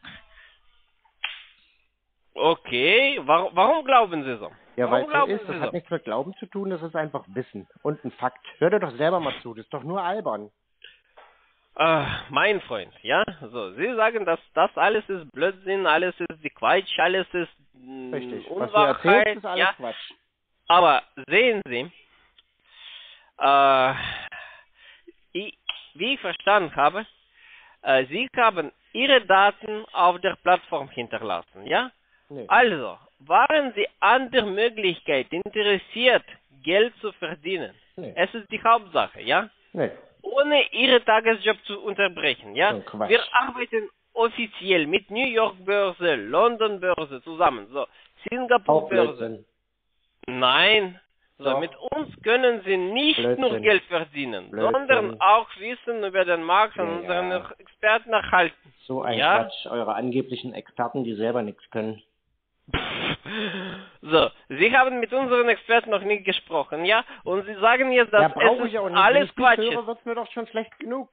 Speaker 2: Okay, warum, warum glauben Sie so?
Speaker 1: Ja,
Speaker 2: warum
Speaker 1: weil es so
Speaker 2: glauben
Speaker 1: ist. Das
Speaker 2: Sie
Speaker 1: hat
Speaker 2: so?
Speaker 1: nichts mit Glauben zu tun. Das ist einfach Wissen und ein Fakt. Hör dir doch selber mal zu. Das ist doch nur albern.
Speaker 2: Äh, mein Freund, ja, so, Sie sagen, dass das alles ist Blödsinn, alles ist die Quatsch, alles ist mh,
Speaker 1: Richtig. Was du
Speaker 2: Unwahrheit,
Speaker 1: erzählst, ist alles
Speaker 2: ja,
Speaker 1: Quatsch.
Speaker 2: aber sehen Sie, äh, ich, wie ich verstanden habe, äh, Sie haben Ihre Daten auf der Plattform hinterlassen, ja?
Speaker 1: Nee.
Speaker 2: Also, waren Sie an der Möglichkeit interessiert, Geld zu verdienen?
Speaker 1: Nee.
Speaker 2: Es ist die Hauptsache, ja?
Speaker 1: Nee.
Speaker 2: Ohne Ihre Tagesjob zu unterbrechen, ja?
Speaker 1: So, Quatsch.
Speaker 2: Wir arbeiten offiziell mit New York Börse, London Börse zusammen, so, Singapur
Speaker 1: Auch
Speaker 2: Börse.
Speaker 1: Blödsinn.
Speaker 2: Nein, so,
Speaker 1: Doch.
Speaker 2: mit uns können Sie nicht
Speaker 1: Blödsinn.
Speaker 2: nur Geld verdienen,
Speaker 1: Blödsinn.
Speaker 2: sondern auch Wissen über den Markt von
Speaker 1: Ja,
Speaker 2: unseren
Speaker 1: ja.
Speaker 2: Experten erhalten.
Speaker 1: So ein
Speaker 2: Ja?
Speaker 1: Quatsch. Eure angeblichen Experten, die selber nichts können.
Speaker 2: So, Sie haben mit unseren Experten noch nie gesprochen, ja? Und Sie sagen jetzt,
Speaker 1: Ja,
Speaker 2: dass
Speaker 1: brauche
Speaker 2: es
Speaker 1: ich
Speaker 2: ist
Speaker 1: auch nicht.
Speaker 2: alles
Speaker 1: Wenn ich
Speaker 2: Quatsch
Speaker 1: dich höre,
Speaker 2: ist.
Speaker 1: wird's mir doch schon schlecht genug.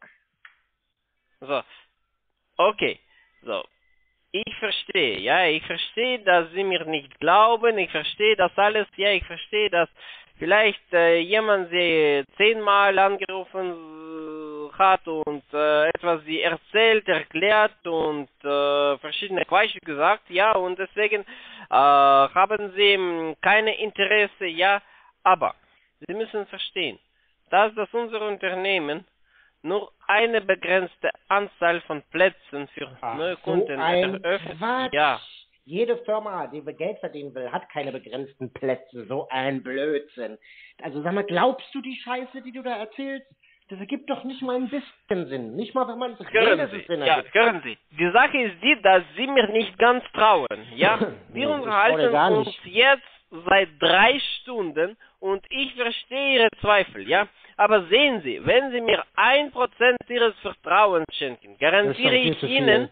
Speaker 2: So, okay, so. Ich verstehe, ja, ich verstehe, dass Sie mir nicht glauben, ich verstehe das alles, ja, ich verstehe, dass vielleicht äh, jemand Sie zehnmal angerufen äh, hat und äh, etwas Sie erzählt, erklärt und äh, verschiedene Quatsch gesagt, ja, und deswegen äh, haben Sie mh, keine Interesse, ja, aber Sie müssen verstehen, dass das unser Unternehmen nur eine begrenzte Anzahl von Plätzen für
Speaker 1: Ach,
Speaker 2: neue
Speaker 1: so
Speaker 2: Kunden
Speaker 1: ein
Speaker 2: eröffnet.
Speaker 1: Quatsch.
Speaker 2: Ja,
Speaker 1: Jede Firma, die Geld verdienen will, hat keine begrenzten Plätze. So ein Blödsinn. Also sag mal, glaubst du die Scheiße, die du da erzählst? Das ergibt doch nicht mal ein bisschen Sinn. Nicht mal, wenn man es
Speaker 2: hören
Speaker 1: redet,
Speaker 2: Sie,
Speaker 1: es Sinn
Speaker 2: ja,
Speaker 1: ergibt.
Speaker 2: hören Sie. Die Sache ist die, dass Sie mir nicht ganz trauen. Ja,
Speaker 1: Nee,
Speaker 2: wir
Speaker 1: ich trau dir
Speaker 2: unterhalten
Speaker 1: gar
Speaker 2: uns
Speaker 1: nicht.
Speaker 2: jetzt seit drei Stunden und ich verstehe Ihre Zweifel, ja. Aber sehen Sie, wenn Sie mir ein Prozent Ihres Vertrauens schenken, garantiere
Speaker 1: Das ist
Speaker 2: ich
Speaker 1: doch viel zu
Speaker 2: Ihnen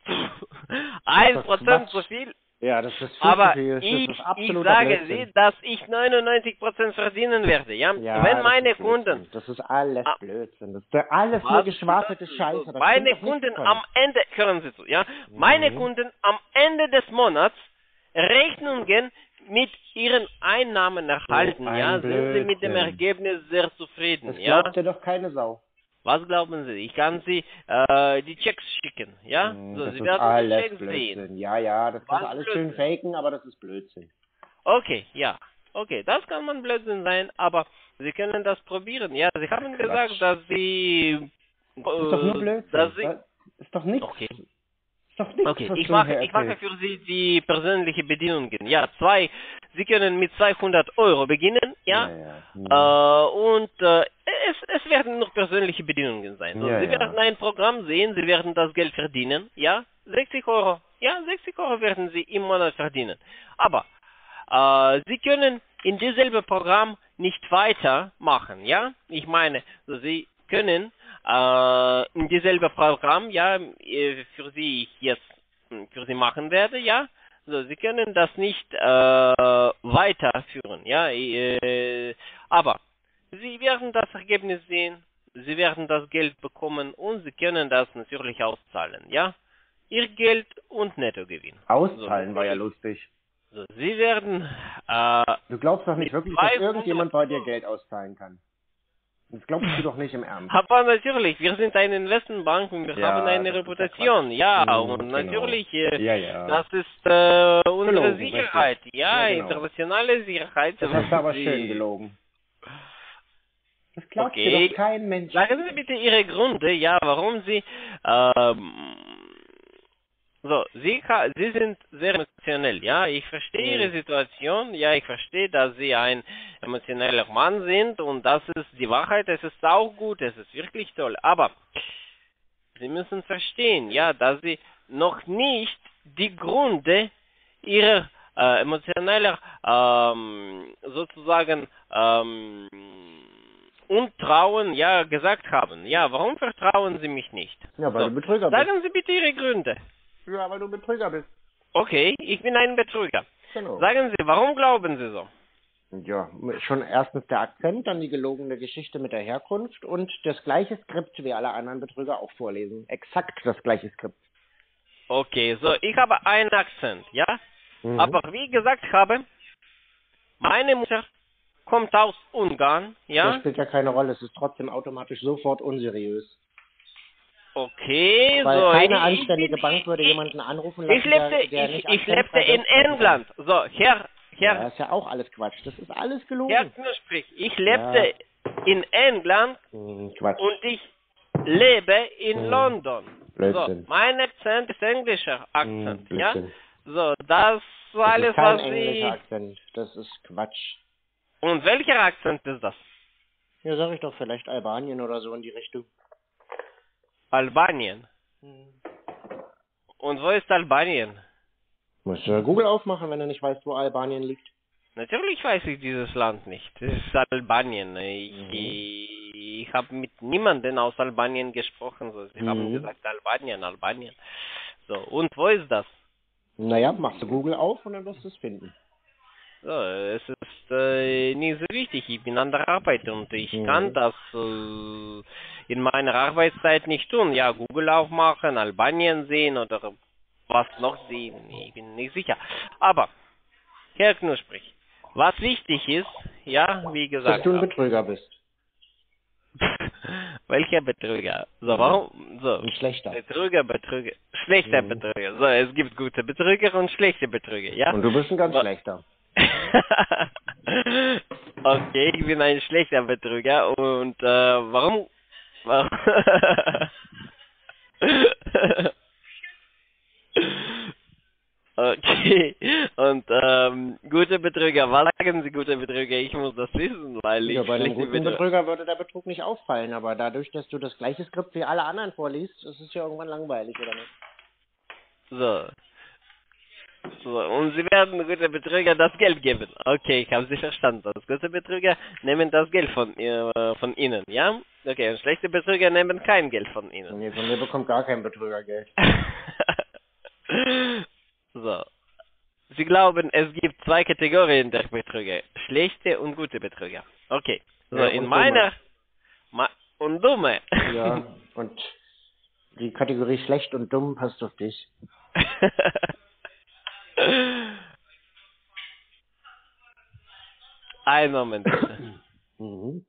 Speaker 2: ein
Speaker 1: Das ist
Speaker 2: Prozent
Speaker 1: Quatsch.
Speaker 2: so viel.
Speaker 1: Ja, das ist viel
Speaker 2: Aber
Speaker 1: zu viel. Das
Speaker 2: ich,
Speaker 1: ist
Speaker 2: ich
Speaker 1: absoluter
Speaker 2: sage
Speaker 1: Blödsinn.
Speaker 2: Sie, dass ich neunundneunzig Prozent verdienen werde, ja?
Speaker 1: Ja,
Speaker 2: Wenn
Speaker 1: das
Speaker 2: meine
Speaker 1: ist Blödsinn.
Speaker 2: Kunden,
Speaker 1: Das ist alles
Speaker 2: Ah.
Speaker 1: Blödsinn. Das ist alles nur
Speaker 2: Was?
Speaker 1: geschwafelte Scheiße. Das
Speaker 2: meine
Speaker 1: stimmt doch nichts
Speaker 2: Kunden
Speaker 1: von.
Speaker 2: am Ende, hören Sie zu, ja? Meine
Speaker 1: Mhm.
Speaker 2: Kunden am Ende des Monats Rechnungen mit ihren Einnahmen erhalten,
Speaker 1: ein
Speaker 2: ja? Sind Sie mit dem
Speaker 1: Blödsinn.
Speaker 2: Ergebnis sehr zufrieden,
Speaker 1: Das
Speaker 2: ja?
Speaker 1: glaubt dir doch keine Sau.
Speaker 2: Was glauben Sie? Ich kann Sie äh, die Checks schicken, ja?
Speaker 1: Mhm,
Speaker 2: So,
Speaker 1: das
Speaker 2: Sie
Speaker 1: ist
Speaker 2: werden die
Speaker 1: alles
Speaker 2: Checks sehen.
Speaker 1: Blödsinn. Ja, ja, das kannst du
Speaker 2: Was
Speaker 1: alles
Speaker 2: Blödsinn?
Speaker 1: schön faken, aber das ist Blödsinn.
Speaker 2: Okay, ja. Okay, das kann man Blödsinn sein, aber Sie können das probieren. Ja, Sie haben
Speaker 1: Quatsch.
Speaker 2: gesagt, dass Sie...
Speaker 1: Das ist doch nur
Speaker 2: äh,
Speaker 1: Blödsinn.
Speaker 2: dass Sie,
Speaker 1: Das ist doch nichts.
Speaker 2: okay.
Speaker 1: Ist doch nichts,
Speaker 2: Okay,
Speaker 1: was
Speaker 2: ich
Speaker 1: du
Speaker 2: mache,
Speaker 1: hier
Speaker 2: ich mache
Speaker 1: erzählst.
Speaker 2: für Sie die persönliche Bedienungen. Ja, zwei, Sie können mit zweihundert Euro beginnen, ja,
Speaker 1: Ja, ja. Hm.
Speaker 2: Äh, und äh, es, es werden nur persönliche Bedienungen sein. So,
Speaker 1: Ja,
Speaker 2: Sie
Speaker 1: ja.
Speaker 2: werden ein Programm sehen, Sie werden das Geld verdienen, ja, sechzig Euro, ja, sechzig Euro werden Sie im Monat verdienen. Aber äh, Sie können in dieselbe Programm nicht weitermachen, ja, ich meine, so, Sie können äh, in dieselbe Programm, ja, äh, für Sie ich jetzt hm, für Sie machen werde, ja, so, Sie können das nicht äh, weiterführen, ja, äh, aber Sie werden das Ergebnis sehen, Sie werden das Geld bekommen und Sie können das natürlich auszahlen, ja, Ihr Geld und Nettogewinn.
Speaker 1: Auszahlen
Speaker 2: so,
Speaker 1: war ja lustig.
Speaker 2: So, Sie werden äh,
Speaker 1: Du glaubst doch nicht
Speaker 2: mit
Speaker 1: wirklich, dass
Speaker 2: zweihundert
Speaker 1: irgendjemand bei dir Geld auszahlen kann. Das glaubst du doch nicht im Ernst.
Speaker 2: Aber natürlich, wir sind eine Investmentbank und wir
Speaker 1: Ja,
Speaker 2: haben eine
Speaker 1: das ist
Speaker 2: Reputation. Ja,
Speaker 1: Mhm,
Speaker 2: und
Speaker 1: genau.
Speaker 2: natürlich, äh,
Speaker 1: Ja, ja.
Speaker 2: das ist äh, unsere
Speaker 1: Gelogen,
Speaker 2: Sicherheit.
Speaker 1: richtig.
Speaker 2: Ja,
Speaker 1: Ja, genau.
Speaker 2: internationale Sicherheit.
Speaker 1: Das hast du aber
Speaker 2: Sie-
Speaker 1: schön gelogen. Das glaubt dir
Speaker 2: Okay.
Speaker 1: doch kein Mensch.
Speaker 2: Sagen Sie bitte Ihre Gründe, ja, warum Sie, ähm, so, Sie, ka- Sie sind sehr emotionell, ja, ich verstehe
Speaker 1: Mhm.
Speaker 2: Ihre Situation, ja, ich verstehe, dass Sie ein emotioneller Mann sind und das ist die Wahrheit, es ist auch gut, es ist wirklich toll, aber Sie müssen verstehen, ja, dass Sie noch nicht die Gründe Ihrer äh, emotioneller, ähm, sozusagen, ähm, Untrauen, ja, gesagt haben. Ja, warum vertrauen Sie mich nicht?
Speaker 1: Ja, weil
Speaker 2: So,
Speaker 1: du Betrüger bist.
Speaker 2: sagen Sie bitte Ihre Gründe.
Speaker 1: Ja, weil du Betrüger bist.
Speaker 2: Okay, ich bin ein Betrüger.
Speaker 1: Genau.
Speaker 2: Sagen Sie, warum glauben Sie so?
Speaker 1: Ja, schon erstens der Akzent, dann die gelogene Geschichte mit der Herkunft und das gleiche Skript wie alle anderen Betrüger auch vorlesen. Exakt das gleiche Skript.
Speaker 2: Okay, so, ich habe einen Akzent, ja?
Speaker 1: Mhm.
Speaker 2: Aber wie gesagt habe, meine Mutter kommt aus Ungarn,
Speaker 1: Das
Speaker 2: ja?
Speaker 1: spielt ja keine Rolle, es ist trotzdem automatisch sofort unseriös.
Speaker 2: Okay,
Speaker 1: Weil
Speaker 2: so.
Speaker 1: keine
Speaker 2: ich-
Speaker 1: anständige
Speaker 2: ich,
Speaker 1: Bank würde
Speaker 2: ich,
Speaker 1: jemanden anrufen lassen,
Speaker 2: Ich lebte,
Speaker 1: der, der
Speaker 2: ich,
Speaker 1: nicht
Speaker 2: ich lebte
Speaker 1: akzentfrei
Speaker 2: in
Speaker 1: Deutsch sprechen kann.
Speaker 2: England. So, Herr,
Speaker 1: Ja,
Speaker 2: Herr,
Speaker 1: ist ja auch alles Quatsch. Das ist alles gelogen.
Speaker 2: Herr Knusprig, ich lebte in England
Speaker 1: Hm, Quatsch.
Speaker 2: und ich lebe in
Speaker 1: Hm.
Speaker 2: London.
Speaker 1: Blödsinn.
Speaker 2: So, mein Akzent ist englischer Akzent,
Speaker 1: Hm,
Speaker 2: ja?
Speaker 1: Blödsinn.
Speaker 2: So, das
Speaker 1: Das
Speaker 2: alles,
Speaker 1: ist kein
Speaker 2: was
Speaker 1: englischer
Speaker 2: Sie...
Speaker 1: Akzent. Das ist Quatsch.
Speaker 2: Und welcher Akzent ist das?
Speaker 1: Ja, sag ich doch, vielleicht Albanien oder so in die Richtung.
Speaker 2: Albanien. Und wo ist Albanien?
Speaker 1: Musst du Google aufmachen, wenn du nicht weißt, wo Albanien liegt.
Speaker 2: Natürlich weiß ich dieses Land nicht. Es ist Albanien. Ich,
Speaker 1: Mhm.
Speaker 2: ich, ich habe mit niemandem aus Albanien gesprochen. So. Sie
Speaker 1: Mhm.
Speaker 2: haben gesagt Albanien, Albanien. So, und wo ist das?
Speaker 1: Naja, machst du Google auf und dann wirst du es finden.
Speaker 2: So, es ist äh, nicht so wichtig. Ich bin an der Arbeit und ich
Speaker 1: Mhm.
Speaker 2: kann das äh, in meiner Arbeitszeit nicht tun. Ja, Google aufmachen, Albanien sehen oder was noch sehen. Ich bin nicht sicher. Aber, Herr Knusprig, was wichtig ist, ja, wie
Speaker 1: Dass
Speaker 2: gesagt,
Speaker 1: du ein Betrüger bist.
Speaker 2: welcher Betrüger? So, warum? So,
Speaker 1: Ein schlechter.
Speaker 2: Betrüger, Betrüger, schlechter
Speaker 1: Mhm.
Speaker 2: Betrüger. So, es gibt gute Betrüger und schlechte Betrüger, ja?
Speaker 1: Und du bist ein ganz
Speaker 2: Wa-
Speaker 1: schlechter.
Speaker 2: Okay, ich bin ein schlechter Betrüger und äh, warum? warum? Okay, und ähm, gute Betrüger, was sagen Sie gute Betrüger? Ich muss das wissen, weil ich
Speaker 1: Ja, bei einem
Speaker 2: schlechte
Speaker 1: guten
Speaker 2: Betrüger...
Speaker 1: Betrüger würde der Betrug nicht auffallen, aber dadurch, dass du das gleiche Skript wie alle anderen vorliest, ist es ja irgendwann langweilig, oder nicht?
Speaker 2: So. So, und Sie werden gute Betrüger das Geld geben. Okay, ich habe Sie verstanden. Das gute Betrüger nehmen das Geld von, äh, von Ihnen, ja? Okay, und schlechte Betrüger nehmen kein Geld von Ihnen.
Speaker 1: Nee, von mir bekommt gar kein Betrüger Geld.
Speaker 2: So. Sie glauben, es gibt zwei Kategorien der Betrüger. Schlechte und gute Betrüger. Okay. So,
Speaker 1: Ja,
Speaker 2: in
Speaker 1: und
Speaker 2: meiner... Ma und dumme.
Speaker 1: Ja, und die Kategorie schlecht und dumm passt auf dich.
Speaker 2: Einen Moment bitte.
Speaker 1: Mhm.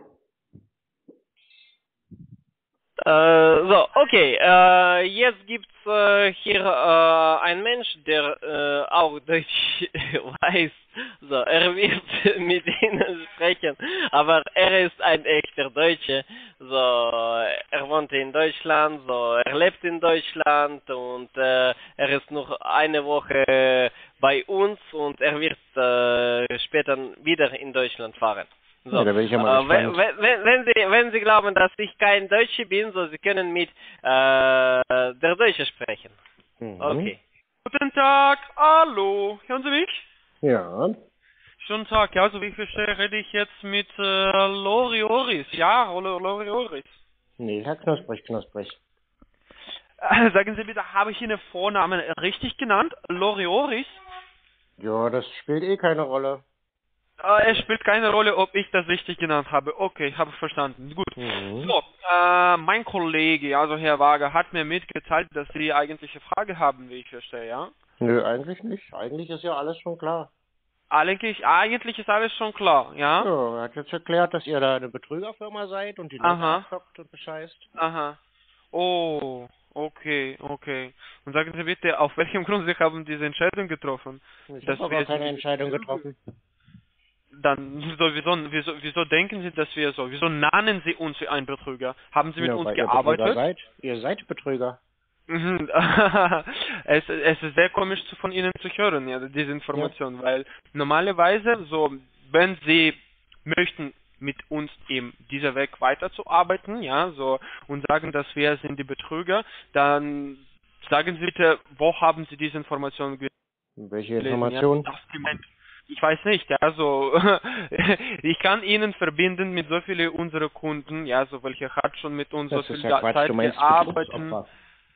Speaker 2: Äh, so, okay. Äh, jetzt gibt's äh, hier äh, einen Mensch, der äh, auch Deutsch weiß. So, er wird mit Ihnen sprechen, aber er ist ein echter Deutscher. So, er wohnt in Deutschland, so, er lebt in Deutschland und äh, er ist noch eine Woche bei uns und er wird äh, später wieder in Deutschland fahren. So,
Speaker 1: Ja, da bin ich ja mal
Speaker 2: äh, wenn,
Speaker 1: gespannt.
Speaker 2: wenn, wenn, Sie, wenn Sie glauben, dass ich kein Deutscher bin, so Sie können mit äh, der Deutsche sprechen.
Speaker 1: Mhm.
Speaker 2: Okay.
Speaker 4: Guten Tag, hallo, hören Sie mich?
Speaker 1: Ja.
Speaker 4: Schönen Tag, ja, so wie ich verstehe, rede ich jetzt mit äh, Lori Oris. Ja, Lori Lori Oris.
Speaker 1: Nee, Herr Knusprig, Knusprig.
Speaker 4: Äh, sagen Sie bitte, habe ich Ihren Vornamen richtig genannt? Lori Oris?
Speaker 1: Ja, das spielt eh keine Rolle.
Speaker 4: Äh, es spielt keine Rolle, ob ich das richtig genannt habe. Okay, habe ich verstanden. Gut.
Speaker 1: Mhm.
Speaker 4: So, äh, mein Kollege, also Herr Wager, hat mir mitgeteilt, dass Sie eigentliche Frage haben, wie ich verstehe, ja?
Speaker 1: Nö, eigentlich nicht. Eigentlich ist ja alles schon klar.
Speaker 4: eigentlich, eigentlich ist alles schon klar, ja?
Speaker 1: Ja, er hat jetzt erklärt, dass ihr da eine Betrügerfirma seid und die Leute
Speaker 4: Aha.
Speaker 1: abzockt und bescheißt.
Speaker 4: Aha. Oh, okay, okay. Und sagen Sie bitte, auf welchem Grund Sie haben diese Entscheidung getroffen?
Speaker 1: Ich
Speaker 4: Dass
Speaker 1: habe
Speaker 4: wir
Speaker 1: aber keine
Speaker 4: Sie-
Speaker 1: Entscheidung getroffen.
Speaker 4: Dann, wieso, wieso, wieso, wieso denken Sie, dass wir so, wieso nannen Sie uns wie ein Betrüger? Haben Sie mit
Speaker 1: Ja,
Speaker 4: uns
Speaker 1: weil ihr Betrüger
Speaker 4: gearbeitet?
Speaker 1: seid. Ihr seid Betrüger.
Speaker 4: Mhm. es, es ist sehr komisch zu, von Ihnen zu hören, ja, diese Information, weil normalerweise, so, wenn Sie möchten, mit uns eben dieser Weg weiterzuarbeiten, ja, so, und sagen, dass wir sind die Betrüger, dann sagen Sie bitte, wo haben Sie diese Information gelesen?
Speaker 1: Welche
Speaker 4: Ja,
Speaker 1: Information?
Speaker 4: das gemeint. Ich weiß nicht, ja, so, ich kann Ihnen verbinden mit so vielen unserer Kunden, ja, so, welche hat schon mit uns
Speaker 1: Das
Speaker 4: so
Speaker 1: ist
Speaker 4: viel
Speaker 1: ja Quatsch,
Speaker 4: Zeit
Speaker 1: du meinst
Speaker 4: gearbeitet.
Speaker 1: Betrugsopfer.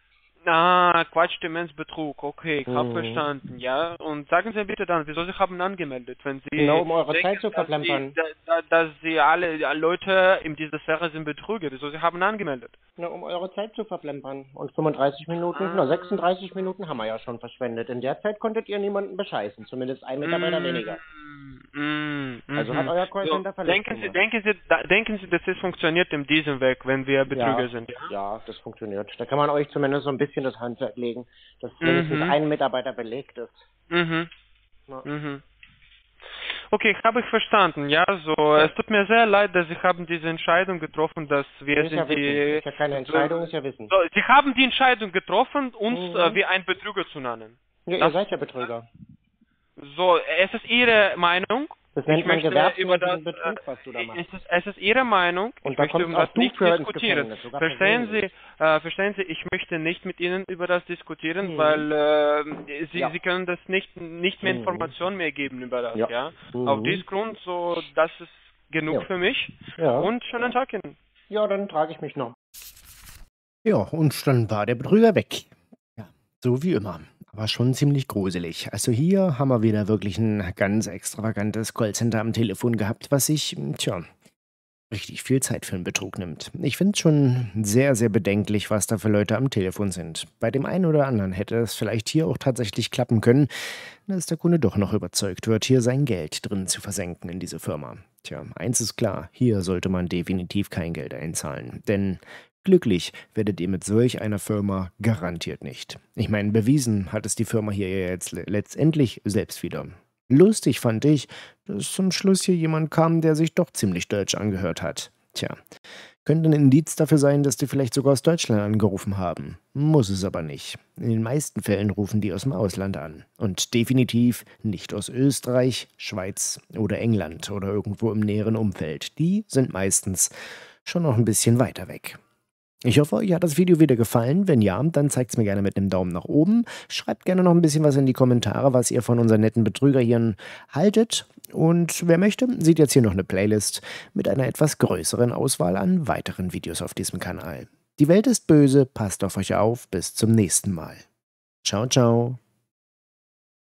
Speaker 4: Ah, Quatsch, Demenzbetrug, okay, ich habe
Speaker 1: Mhm.
Speaker 4: verstanden, ja. Und sagen Sie bitte dann, wieso Sie haben angemeldet, wenn Sie
Speaker 1: Genau, um eure
Speaker 4: denken,
Speaker 1: Zeit zu
Speaker 4: dass
Speaker 1: verplempern.
Speaker 4: Sie, da, da, dass Sie alle ja, Leute in dieser Sphäre sind Betrüger, wieso Sie haben angemeldet?
Speaker 1: Na, um eure Zeit zu verplempern. Und fünfunddreißig Minuten,
Speaker 4: Ah.
Speaker 1: na, sechsunddreißig Minuten haben wir ja schon verschwendet. In der Zeit konntet ihr niemanden bescheißen. Zumindest ein Mitarbeiter
Speaker 4: Mm,
Speaker 1: weniger.
Speaker 4: mm,
Speaker 1: Also
Speaker 4: mhm.
Speaker 1: hat euer Callcenter
Speaker 4: So,
Speaker 1: Verlust
Speaker 4: denken Sie,
Speaker 1: gemacht.
Speaker 4: denken Sie, da, denken Sie, dass es funktioniert in diesem Weg, wenn wir Betrüger
Speaker 1: Ja,
Speaker 4: sind? Ja.
Speaker 1: ja, das funktioniert. Da kann man euch zumindest so ein bisschen das Handwerk legen, dass wenigstens
Speaker 4: Mhm.
Speaker 1: ein Mitarbeiter belegt ist.
Speaker 4: Mhm.
Speaker 1: Ja.
Speaker 4: Mhm. Okay, habe ich verstanden. Ja, so, es tut mir sehr leid, dass Sie haben diese Entscheidung getroffen, dass wir
Speaker 1: Ist
Speaker 4: sind
Speaker 1: ja
Speaker 4: die...
Speaker 1: Wissen. Ist ja keine Entscheidung, ist ja Wissen.
Speaker 4: So, Sie haben die Entscheidung getroffen, uns
Speaker 1: Mhm.
Speaker 4: äh, wie ein Betrüger zu nennen.
Speaker 1: Ja, ihr
Speaker 4: Das-
Speaker 1: seid ja Betrüger.
Speaker 4: So, es ist Ihre Meinung.
Speaker 1: Das nennt
Speaker 4: Ich
Speaker 1: man
Speaker 4: möchte
Speaker 1: gewerbsmäßigen
Speaker 4: über das,
Speaker 1: Betrug,
Speaker 4: äh,
Speaker 1: was du da machst.
Speaker 4: Es ist, es ist Ihre Meinung.
Speaker 1: Und
Speaker 4: Ich
Speaker 1: da
Speaker 4: möchte
Speaker 1: kommst
Speaker 4: über
Speaker 1: auch
Speaker 4: das
Speaker 1: du
Speaker 4: nicht
Speaker 1: für ins
Speaker 4: diskutieren.
Speaker 1: Gefängnis, sogar
Speaker 4: Verstehen Sie,
Speaker 1: persönlich.
Speaker 4: äh, verstehen Sie, ich möchte nicht mit Ihnen über das diskutieren,
Speaker 1: Mhm.
Speaker 4: weil äh, Sie,
Speaker 1: Ja.
Speaker 4: Sie können das nicht, nicht mehr
Speaker 1: Mhm.
Speaker 4: Informationen mehr geben über das,
Speaker 1: Ja.
Speaker 4: ja.
Speaker 1: Mhm.
Speaker 4: Auf diesem Grund, so, das ist genug
Speaker 1: Ja.
Speaker 4: für mich.
Speaker 1: Ja.
Speaker 4: Und schönen Tag Ihnen.
Speaker 1: Ja, dann trage ich mich noch.
Speaker 3: Ja, und dann war der Betrüger weg. Ja, so wie immer. Aber schon ziemlich gruselig. Also hier haben wir wieder wirklich ein ganz extravagantes Callcenter am Telefon gehabt, was sich, tja, richtig viel Zeit für einen Betrug nimmt. Ich finde es schon sehr, sehr bedenklich, was da für Leute am Telefon sind. Bei dem einen oder anderen hätte es vielleicht hier auch tatsächlich klappen können, dass der Kunde doch noch überzeugt wird, hier sein Geld drin zu versenken in diese Firma. Tja, eins ist klar, hier sollte man definitiv kein Geld einzahlen, denn glücklich werdet ihr mit solch einer Firma garantiert nicht. Ich meine, bewiesen hat es die Firma hier ja jetzt le- letztendlich selbst wieder. Lustig fand ich, dass zum Schluss hier jemand kam, der sich doch ziemlich deutsch angehört hat. Tja, könnte ein Indiz dafür sein, dass die vielleicht sogar aus Deutschland angerufen haben. Muss es aber nicht. In den meisten Fällen rufen die aus dem Ausland an. Und definitiv nicht aus Österreich, Schweiz oder England oder irgendwo im näheren Umfeld. Die sind meistens schon noch ein bisschen weiter weg. Ich hoffe, euch hat das Video wieder gefallen. Wenn ja, dann zeigt es mir gerne mit einem Daumen nach oben. Schreibt gerne noch ein bisschen was in die Kommentare, was ihr von unseren netten Betrüger hier haltet. Und wer möchte, sieht jetzt hier noch eine Playlist mit einer etwas größeren Auswahl an weiteren Videos auf diesem Kanal. Die Welt ist böse, passt auf euch auf, bis zum nächsten Mal. Ciao, ciao.